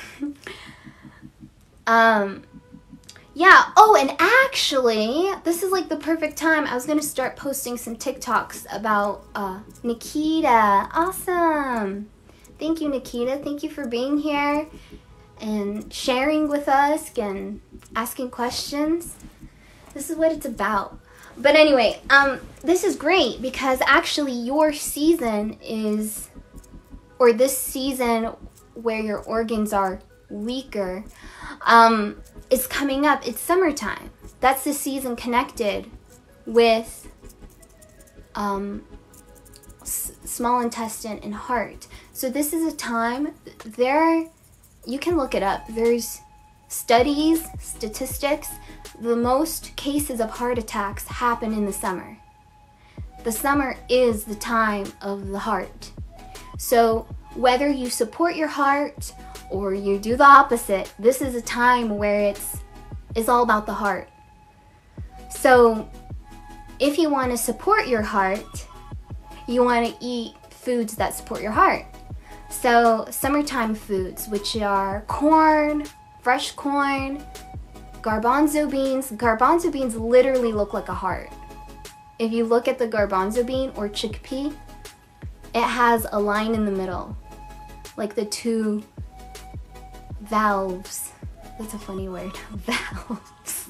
um, yeah, oh, and actually, this is like the perfect time. I was gonna start posting some TikToks about uh, Nikita. Awesome. Thank you, Nikita. Thank you for being here and sharing with us and asking questions. This is what it's about. But anyway, um, this is great because actually your season is, or this season where your organs are weaker, um, is coming up. It's summertime. That's the season connected with um, s small intestine and heart. So this is a time, there, you can look it up. There's studies, statistics. The most cases of heart attacks happen in the summer. The summer is the time of the heart. So whether you support your heart or you do the opposite, this is a time where it's, it's all about the heart. So if you want to support your heart, you want to eat foods that support your heart. So summertime foods, which are corn, fresh corn, garbanzo beans. Garbanzo beans literally look like a heart. If you look at the garbanzo bean or chickpea, it has a line in the middle, like the two valves. That's a funny word, valves.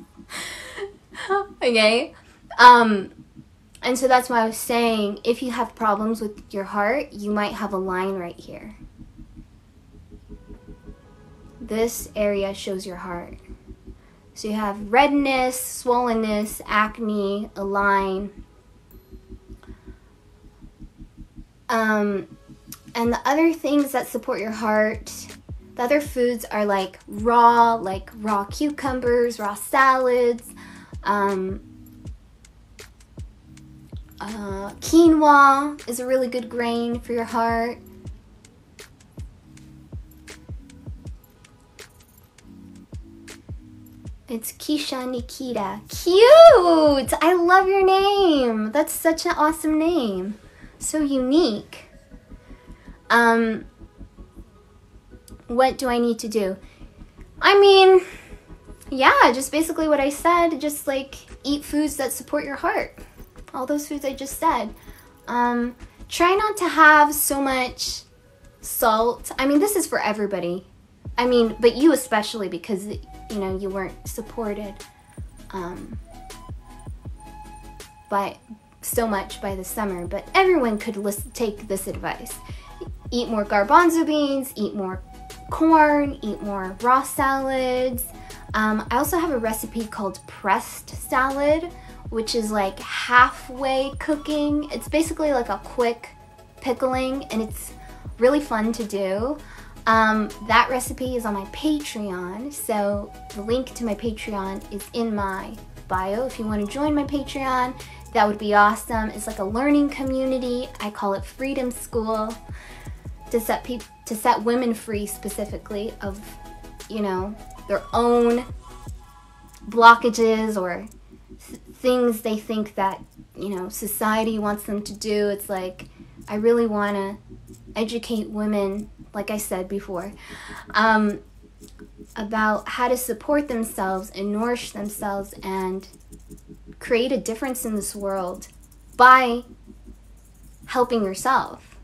Okay, um, and so that's why I was saying, if you have problems with your heart, you might have a line right here. This area shows your heart. So you have redness, swollenness, acne, a line. Um, and the other things that support your heart, the other foods are like raw, like raw cucumbers, raw salads, um, uh, quinoa is a really good grain for your heart. It's Keisha Nikita. Cute! I love your name. That's such an awesome name. So unique. Um, what do I need to do? I mean, yeah, just basically what I said. Just like eat foods that support your heart. All those foods I just said. Um, try not to have so much salt. I mean, this is for everybody. I mean, but you especially, because you know, you weren't supported um, by so much by the summer, but everyone could listen, take this advice. Eat more garbanzo beans, eat more corn, eat more raw salads. Um, I also have a recipe called pressed salad, which is like halfway cooking. It's basically like a quick pickling, and it's really fun to do. Um, that recipe is on my Patreon, so the link to my Patreon is in my bio. If you want to join my Patreon, that would be awesome. It's like a learning community. I call it Freedom School, to set people, to set women free specifically of, you know, their own blockages or th- things they think that, you know, society wants them to do. It's like, I really want to educate women, like I said before, um, about how to support themselves and nourish themselves and create a difference in this world by helping yourself.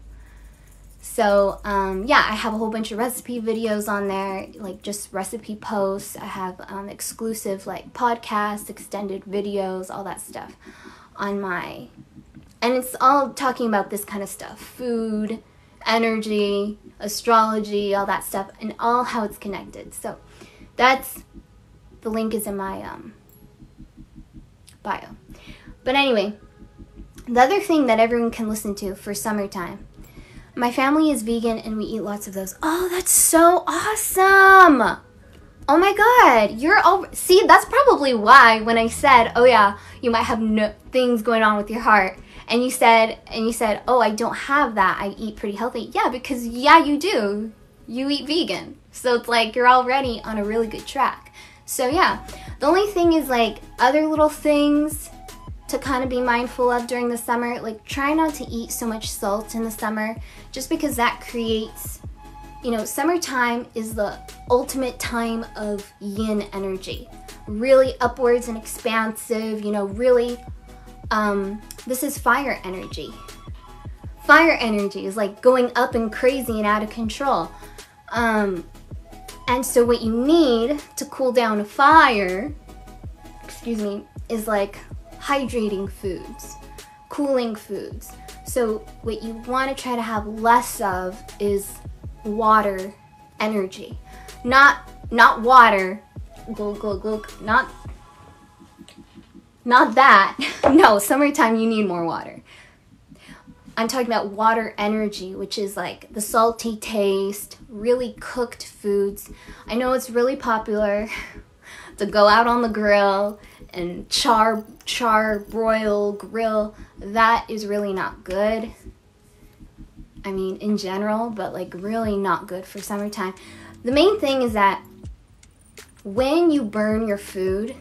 So, um, yeah, I have a whole bunch of recipe videos on there, like just recipe posts. I have um, exclusive, like, podcasts, extended videos, all that stuff on my... And it's all talking about this kind of stuff. Food, energy, astrology, all that stuff, and all how it's connected. So that's... The link is in my um, bio. But anyway, the other thing that everyone can listen to for summertime. My family is vegan and we eat lots of those. Oh, that's so awesome! Oh my god, you're all... See, that's probably why when I said, oh yeah, you might have no things going on with your heart. And you said, and you said, oh, I don't have that. I eat pretty healthy. Yeah, because yeah, you do. You eat vegan. So it's like you're already on a really good track. So yeah, the only thing is like other little things to kind of be mindful of during the summer. Like try not to eat so much salt in the summer just because that creates, you know, summertime is the ultimate time of yin energy. Really upwards and expansive, you know, really, um, this is fire energy. Fire energy is like going up and crazy and out of control. Um, and so what you need to cool down a fire, excuse me, is like hydrating foods, cooling foods. So what you want to try to have less of is water energy. Not not water, glug, glug, glug, not, not that. No, summertime you need more water. I'm talking about water energy, which is like the salty taste, really cooked foods. I know it's really popular to go out on the grill and char, char, broil, grill. That is really not good. I mean, in general, but like really not good for summertime. The main thing is that when you burn your food,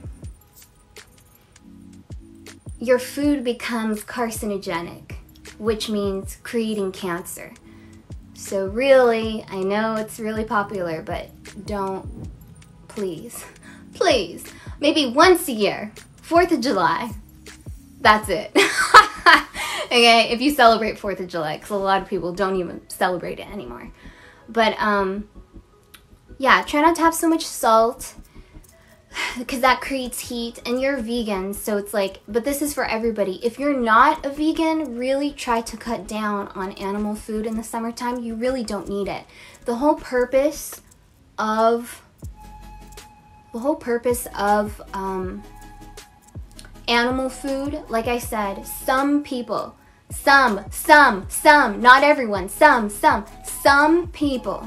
your food becomes carcinogenic, which means creating cancer. So really, I know it's really popular, but don't, please, please, maybe once a year, fourth of July, that's it. Okay, if you celebrate fourth of July, because a lot of people don't even celebrate it anymore. But, um, yeah, try not to have so much salt, because that creates heat, and you're vegan, so it's like, but this is for everybody. If you're not a vegan, really try to cut down on animal food in the summertime. You really don't need it. The whole purpose of, the whole purpose of um, animal food, like I said, some people, some, some, some, not everyone, some, some, some people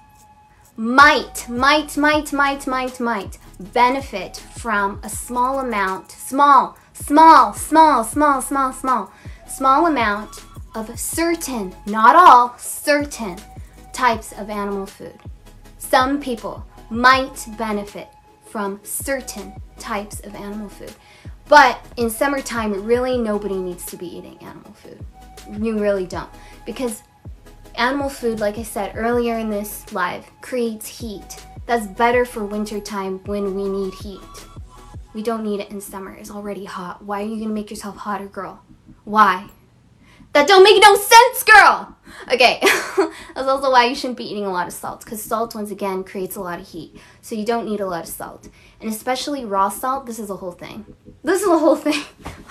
might, might, might, might, might, might benefit from a small amount, small, small, small, small, small, small, small amount of certain, not all, certain types of animal food. Some people might benefit from certain types of animal food. But in summertime, really nobody needs to be eating animal food. You really don't. Because animal food, like I said earlier in this live, creates heat. That's better for wintertime when we need heat. We don't need it in summer. It's already hot. Why are you gonna make yourself hotter, girl? Why? That don't make no sense, girl! Okay, that's also why you shouldn't be eating a lot of salt, because salt, once again, creates a lot of heat. So you don't need a lot of salt. And especially raw salt, this is a whole thing. This is a whole thing.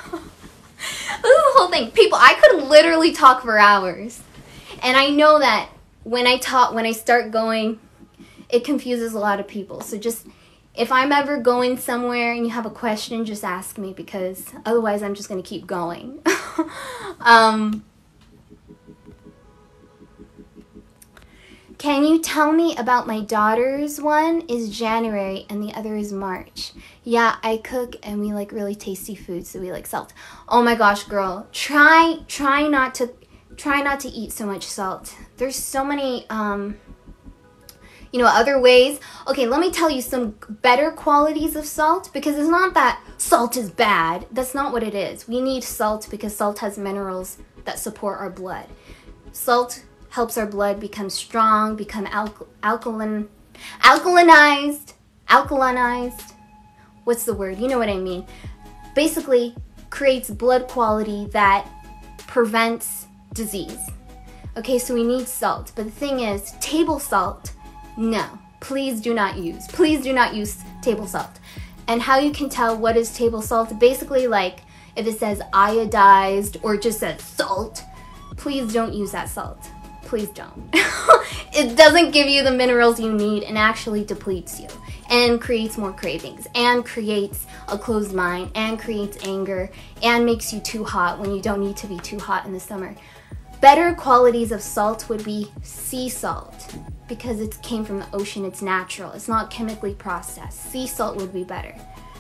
This is a whole thing. People, I could literally talk for hours. And I know that when I talk, when I start going, it confuses a lot of people. So just, if I'm ever going somewhere and you have a question, just ask me, because otherwise I'm just going to keep going. um, Can you tell me about my daughter's one is January and the other is March? Yeah, I cook and we like really tasty food, so we like salt. Oh my gosh, girl. Try try not to try not to eat so much salt. There's so many um you know, other ways. Okay, let me tell you some better qualities of salt, because it's not that salt is bad. That's not what it is. We need salt because salt has minerals that support our blood. Salt helps our blood become strong, become alk alkaline, alkalinized, alkalinized. What's the word? You know what I mean. Basically, creates blood quality that prevents disease. Okay, so we need salt. But the thing is, table salt, no, please do not use. Please do not use table salt. And how you can tell what is table salt, basically like if it says iodized or just says salt, please don't use that salt. Please don't. It doesn't give you the minerals you need and actually depletes you and creates more cravings and creates a closed mind and creates anger and makes you too hot when you don't need to be too hot in the summer. Better qualities of salt would be sea salt, because it came from the ocean, it's natural, it's not chemically processed. Sea salt would be better.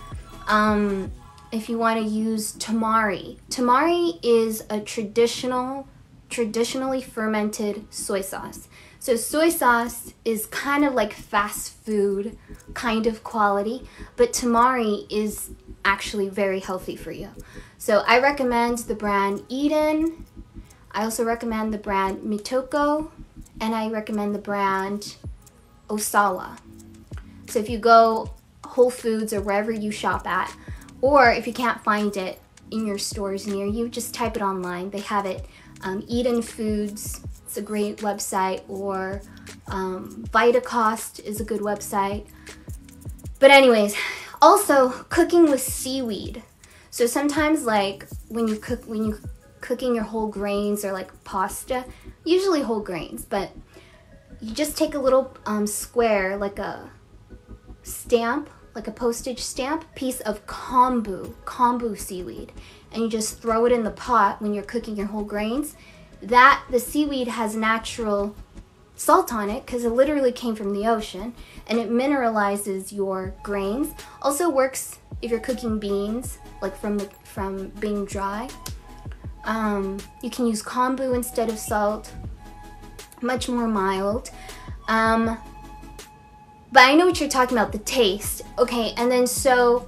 Um, if you want to use tamari, tamari is a traditional, traditionally fermented soy sauce. So soy sauce is kind of like fast food kind of quality, but tamari is actually very healthy for you. So I recommend the brand Eden. I also recommend the brand Mitoko, and I recommend the brand Osawa. So if you go Whole Foods or wherever you shop at, or if you can't find it in your stores near you, just type it online. They have it. Um, Eden Foods, it's a great website, or um, Vitacost is a good website. But anyways, also cooking with seaweed. So sometimes like when you cook, when you cooking your whole grains or like pasta, usually whole grains, but you just take a little um, square, like a stamp, like a postage stamp, piece of kombu, kombu seaweed, and you just throw it in the pot when you're cooking your whole grains. That, the seaweed has natural salt on it because it literally came from the ocean, and it mineralizes your grains. Also works if you're cooking beans, like from the, from being dry. Um, you can use kombu instead of salt, much more mild. Um, but I know what you're talking about, the taste. Okay, and then so,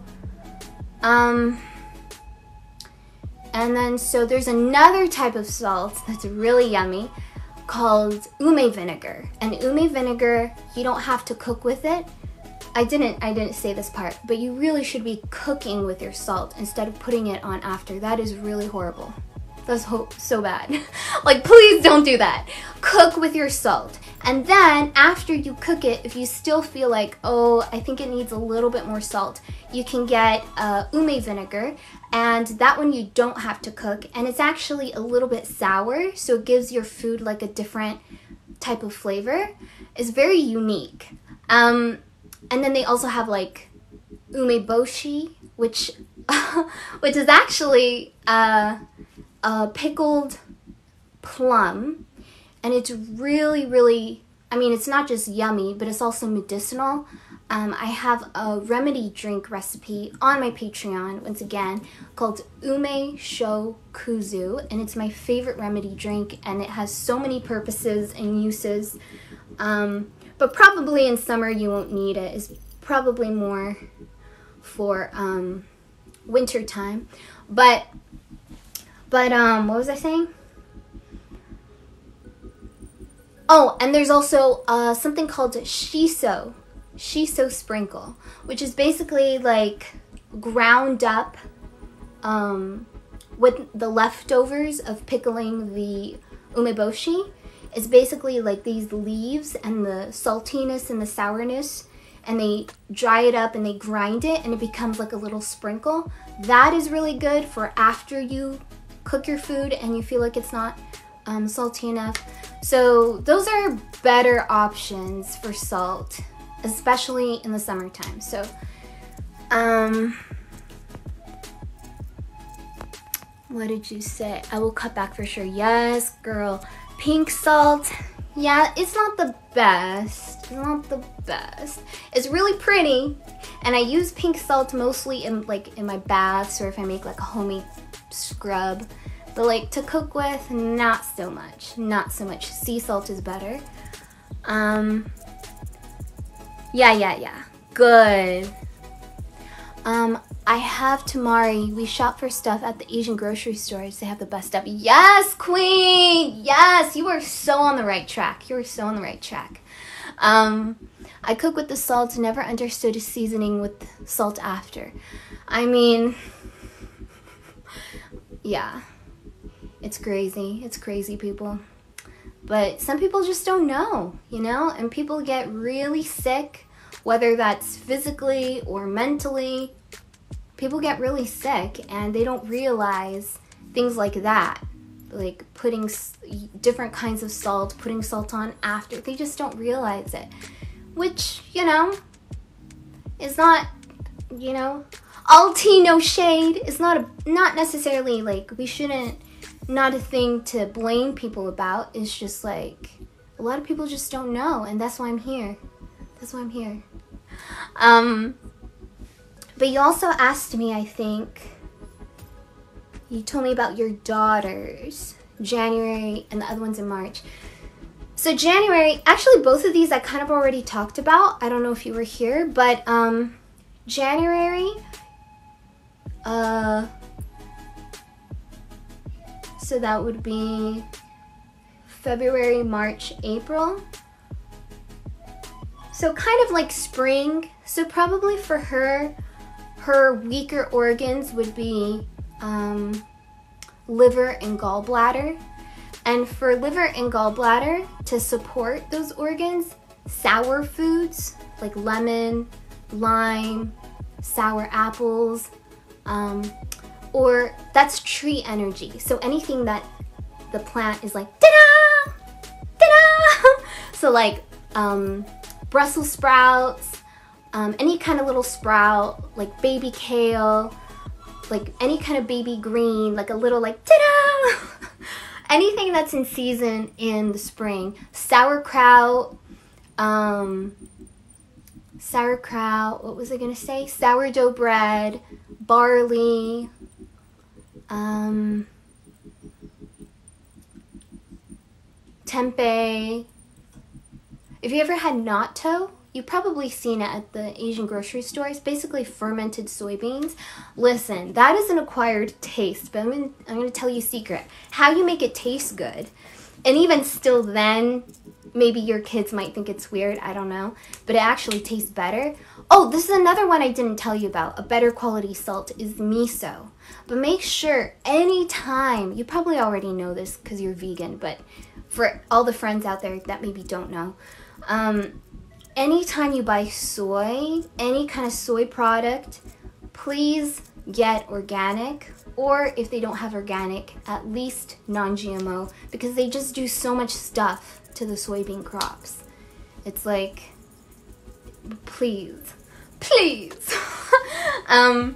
um, and then so there's another type of salt that's really yummy called ume vinegar. And ume vinegar, you don't have to cook with it. I didn't, I didn't say this part, but you really should be cooking with your salt instead of putting it on after. That is really horrible. That's so bad. Like, please don't do that. Cook with your salt. And then after you cook it, if you still feel like, oh, I think it needs a little bit more salt, you can get uh, ume vinegar, and that one you don't have to cook, and it's actually a little bit sour, so it gives your food like a different type of flavor. It's very unique. Um, and then they also have like umeboshi, which, which is actually uh, a pickled plum, and it's really, really, I mean, it's not just yummy, but it's also medicinal. Um, I have a remedy drink recipe on my Patreon, once again, called Ume Sho Kuzu, and it's my favorite remedy drink, and it has so many purposes and uses, um, but probably in summer you won't need it. It's probably more for um, winter time, but, but um, what was I saying? Oh, and there's also uh, something called shiso, shiso sprinkle, which is basically like ground up um, with the leftovers of pickling the umeboshi. It's basically like these leaves and the saltiness and the sourness, and they dry it up and they grind it, and it becomes like a little sprinkle. That is really good for after you cook your food and you feel like it's not um, salty enough. So those are better options for salt, especially in the summertime. So, um, what did you say? I will cut back for sure. Yes, girl. Pink salt. Yeah, it's not the best. It's not the best. It's really pretty, and I use pink salt mostly in like in my baths or if I make like a homemade scrub. But like to cook with, not so much. Not so much. Sea salt is better. Um. Yeah, yeah, yeah. Good. Um, I have Tamari. We shop for stuff at the Asian grocery stores. They have the best stuff. Yes, queen! Yes, you are so on the right track. You are so on the right track. Um, I cook with the salt. Never understood seasoning with salt after. I mean, yeah. It's crazy. It's crazy, people. But some people just don't know, you know? And people get really sick, whether that's physically or mentally. People get really sick and they don't realize things like that. Like putting different kinds of salt, putting salt on after. They just don't realize it. Which, you know, is not, you know, all tea, no shade. It's not, a, not necessarily like we shouldn't, not a thing to blame people about. It's just like a lot of people just don't know, and that's why I'm here. That's why I'm here. Um, but you also asked me, I think, you told me about your daughters, January and the other one's in March. So January, actually both of these I kind of already talked about. I don't know if you were here, but um, January, uh, so that would be February, March, April. So kind of like spring. So probably for her, her weaker organs would be um, liver and gallbladder. And for liver and gallbladder, to support those organs, sour foods like lemon, lime, sour apples, um, or that's tree energy. So anything that the plant is like, ta-da, ta-da. So like um, Brussels sprouts, um, any kind of little sprout, like baby kale, like any kind of baby green, like a little like, ta-da. Anything that's in season in the spring. Sauerkraut, um, sauerkraut, what was I gonna say? Sourdough bread, barley, um, tempeh. If you ever had natto, you've probably seen it at the Asian grocery stores. Basically fermented soybeans. Listen, that is an acquired taste, but I'm gonna, I'm gonna tell you a secret. How you make it taste good, and even still then, maybe your kids might think it's weird, I don't know, but it actually tastes better. Oh, this is another one I didn't tell you about. A better quality salt is miso. But make sure anytime, you probably already know this because you're vegan, but for all the friends out there that maybe don't know, um, anytime you buy soy, any kind of soy product, please get organic, or if they don't have organic, at least non-G M O, because they just do so much stuff to the soybean crops. It's like, please, please. um,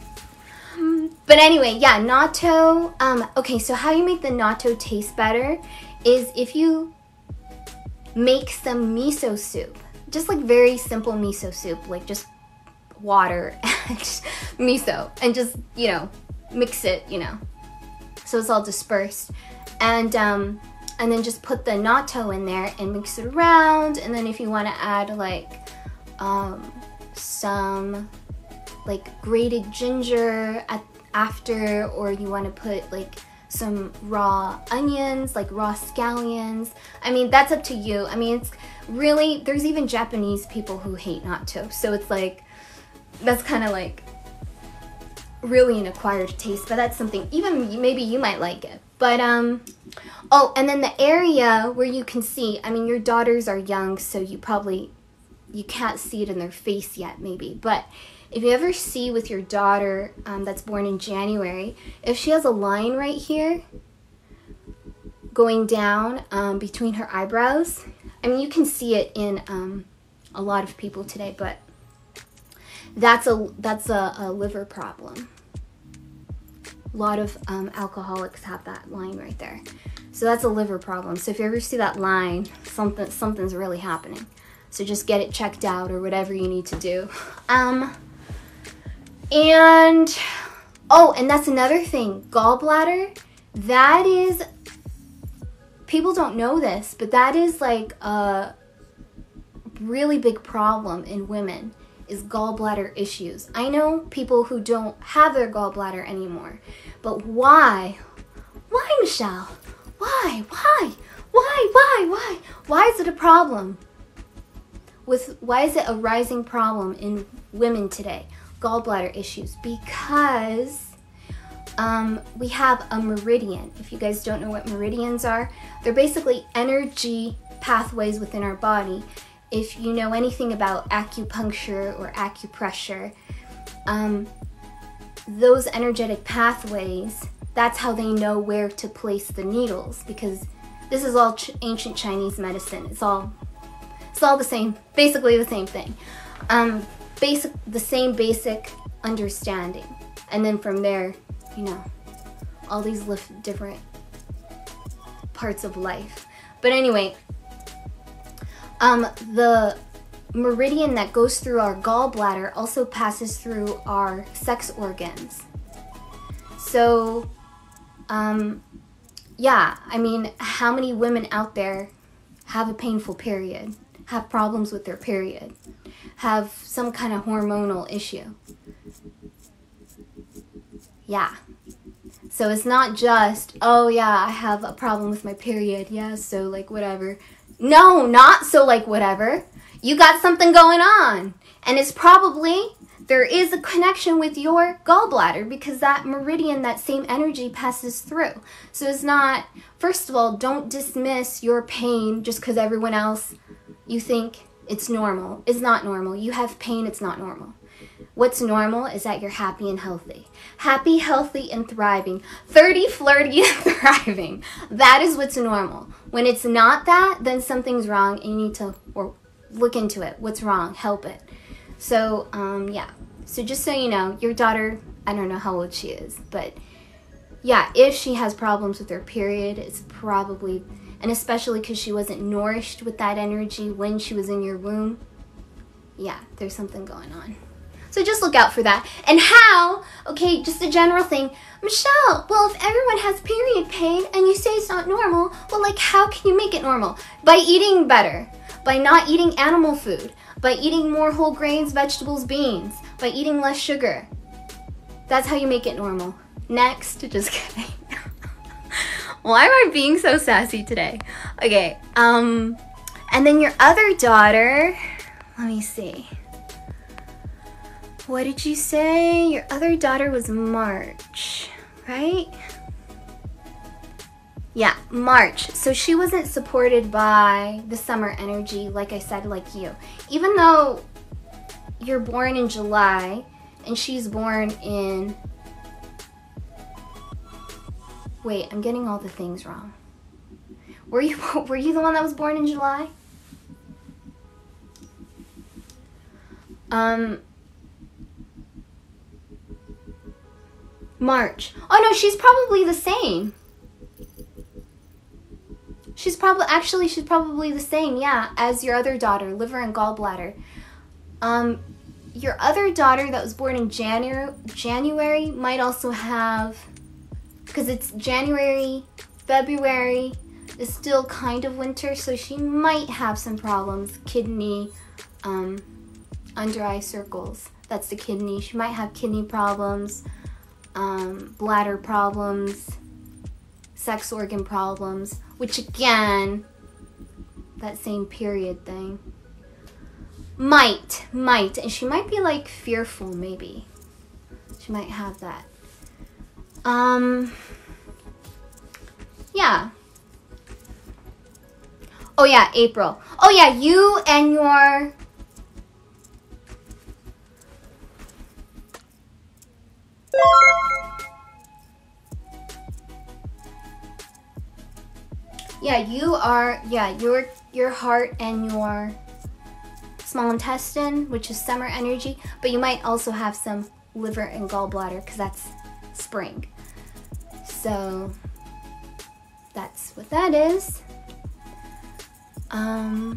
but anyway, yeah, natto. Um, okay, so how you make the natto taste better is if you make some miso soup. Just like very simple miso soup, like just water and miso, and just, you know, mix it, you know, so it's all dispersed. And um, and then just put the natto in there and mix it around. And then if you want to add like um, some like grated ginger at, after, or you want to put like some raw onions, like raw scallions. I mean, that's up to you. I mean, it's really, there's even Japanese people who hate natto. So it's like, that's kind of like really an acquired taste, but that's something, even maybe you might like it. But, um, oh, and then the area where you can see, I mean, your daughters are young, so you probably, you can't see it in their face yet, maybe. But if you ever see with your daughter um, that's born in January, if she has a line right here going down um, between her eyebrows, I mean, you can see it in um, a lot of people today, but that's a that's a, a liver problem. A lot of um, alcoholics have that line right there. So that's a liver problem. So if you ever see that line, something something's really happening. So just get it checked out or whatever you need to do. Um, and, oh, and that's another thing. Gallbladder, that is, people don't know this, but that is like a really big problem in women, is gallbladder issues. I know people who don't have their gallbladder anymore, but why? Why, Michelle? Why? Why? Why? Why? Why? Why is it a problem? With why is it a rising problem in women today? Gallbladder issues. Because um, we have a meridian. If you guys don't know what meridians are, they're basically energy pathways within our body. If you know anything about acupuncture or acupressure, um, those energetic pathways, that's how they know where to place the needles, because this is all ch ancient Chinese medicine. It's all It's all the same, basically the same thing. Um, basic, the same basic understanding. And then from there, you know, all these different parts of life. But anyway, um, the meridian that goes through our gallbladder also passes through our sex organs. So, um, yeah, I mean, how many women out there have a painful period? Have problems with their period, have some kind of hormonal issue? Yeah. So it's not just, oh yeah, I have a problem with my period, yeah, so like whatever. No, not so like whatever. You got something going on. And it's probably, there is a connection with your gallbladder, because that meridian, that same energy passes through. So it's not, first of all, don't dismiss your pain just because everyone else, you think it's normal. It's not normal. You have pain, it's not normal. What's normal is that you're happy and healthy. Happy, healthy, and thriving. thirty, flirty, and thriving. That is what's normal. When it's not that, then something's wrong and you need to or look into it. What's wrong? Help it. So, um, yeah. So just so you know, your daughter, I don't know how old she is, but yeah, if she has problems with her period, it's probably... And especially because she wasn't nourished with that energy when she was in your womb. Yeah, there's something going on. So just look out for that. And how, okay, just a general thing. Michelle, well, if everyone has period pain and you say it's not normal, well, like, how can you make it normal? By eating better. By not eating animal food. By eating more whole grains, vegetables, beans. By eating less sugar. That's how you make it normal. Next, just kidding. Why am I being so sassy today? Okay, um, and then your other daughter, let me see. What did you say? Your other daughter was March, right? Yeah, March. So she wasn't supported by the summer energy, like I said, like you. Even though you're born in July and she's born in... Wait, I'm getting all the things wrong. Were you were you the one that was born in July? Um, March. Oh no, she's probably the same. She's probably, actually she's probably the same, yeah, as your other daughter, liver and gallbladder. Um, your other daughter that was born in January, January might also have... Because it's January, February is still kind of winter, so she might have some problems. Kidney, um, under eye circles. That's the kidney. She might have kidney problems, um, bladder problems, sex organ problems, which again, that same period thing. Might, might, and she might be like fearful maybe. She might have that. Um, yeah. Oh yeah, April. Oh yeah, you and your... Yeah, you are, yeah, your, your heart and your small intestine, which is summer energy, but you might also have some liver and gallbladder because that's spring. So, that's what that is. Um,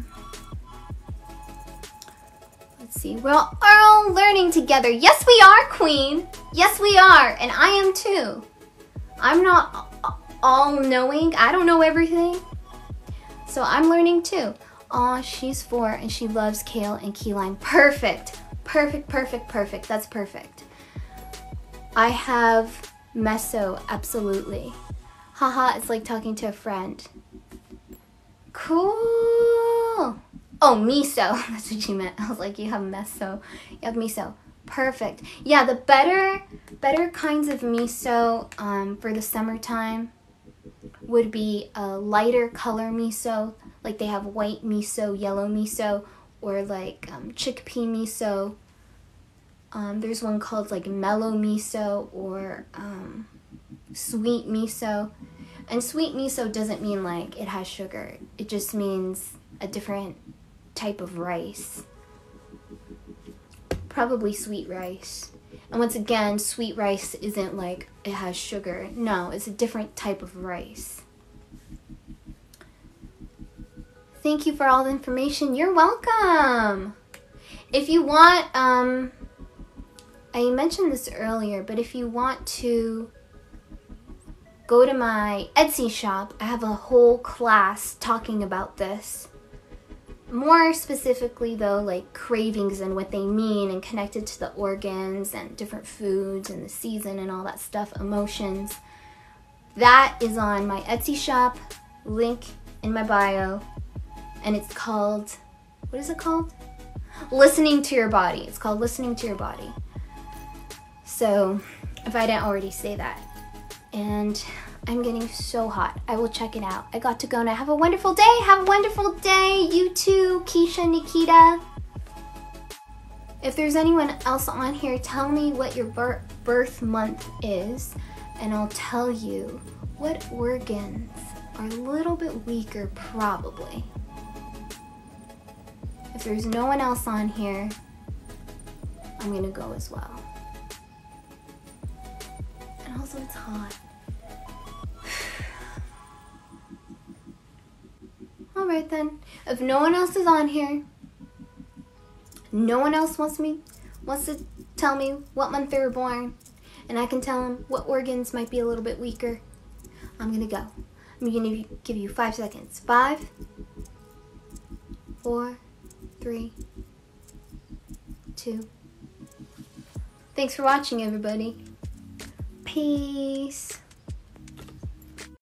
let's see, we're all, we're all learning together. Yes, we are, Queen. Yes, we are, and I am too. I'm not all-knowing. I don't know everything. So I'm learning too. Aw, she's four and she loves kale and key lime. Perfect. Perfect, perfect, perfect. That's perfect. I have meso, absolutely. Haha, it's like talking to a friend. Cool. Oh, miso. That's what you meant. I was like, you have meso. You have miso. Perfect. Yeah, the better better kinds of miso um, for the summertime would be a lighter color miso. Like they have white miso, yellow miso, or like um, chickpea miso. Um, there's one called like mellow miso or um, sweet miso. And sweet miso doesn't mean like it has sugar. It just means a different type of rice. Probably sweet rice. And once again, sweet rice isn't like it has sugar. No, it's a different type of rice. Thank you for all the information. You're welcome. If you want, um, I mentioned this earlier, but if you want to go to my Etsy shop, I have a whole class talking about this. More specifically though, like cravings and what they mean and connected to the organs and different foods and the season and all that stuff, emotions. That is on my Etsy shop, link in my bio, and it's called, what is it called? Listening to Your Body. It's called Listening to Your Body. So, if I didn't already say that. And I'm getting so hot. I will check it out. I got to go now. Have a wonderful day. Have a wonderful day. You too, Keisha, Nikita. If there's anyone else on here, tell me what your bir- birth month is, and I'll tell you what organs are a little bit weaker, probably. If there's no one else on here, I'm gonna go as well. And also, it's hot. Alright then, if no one else is on here, no one else wants me wants to tell me what month they were born, and I can tell them what organs might be a little bit weaker, I'm gonna go. I'm gonna give you five seconds. Five, four, three, two. Thanks for watching, everybody. Peace.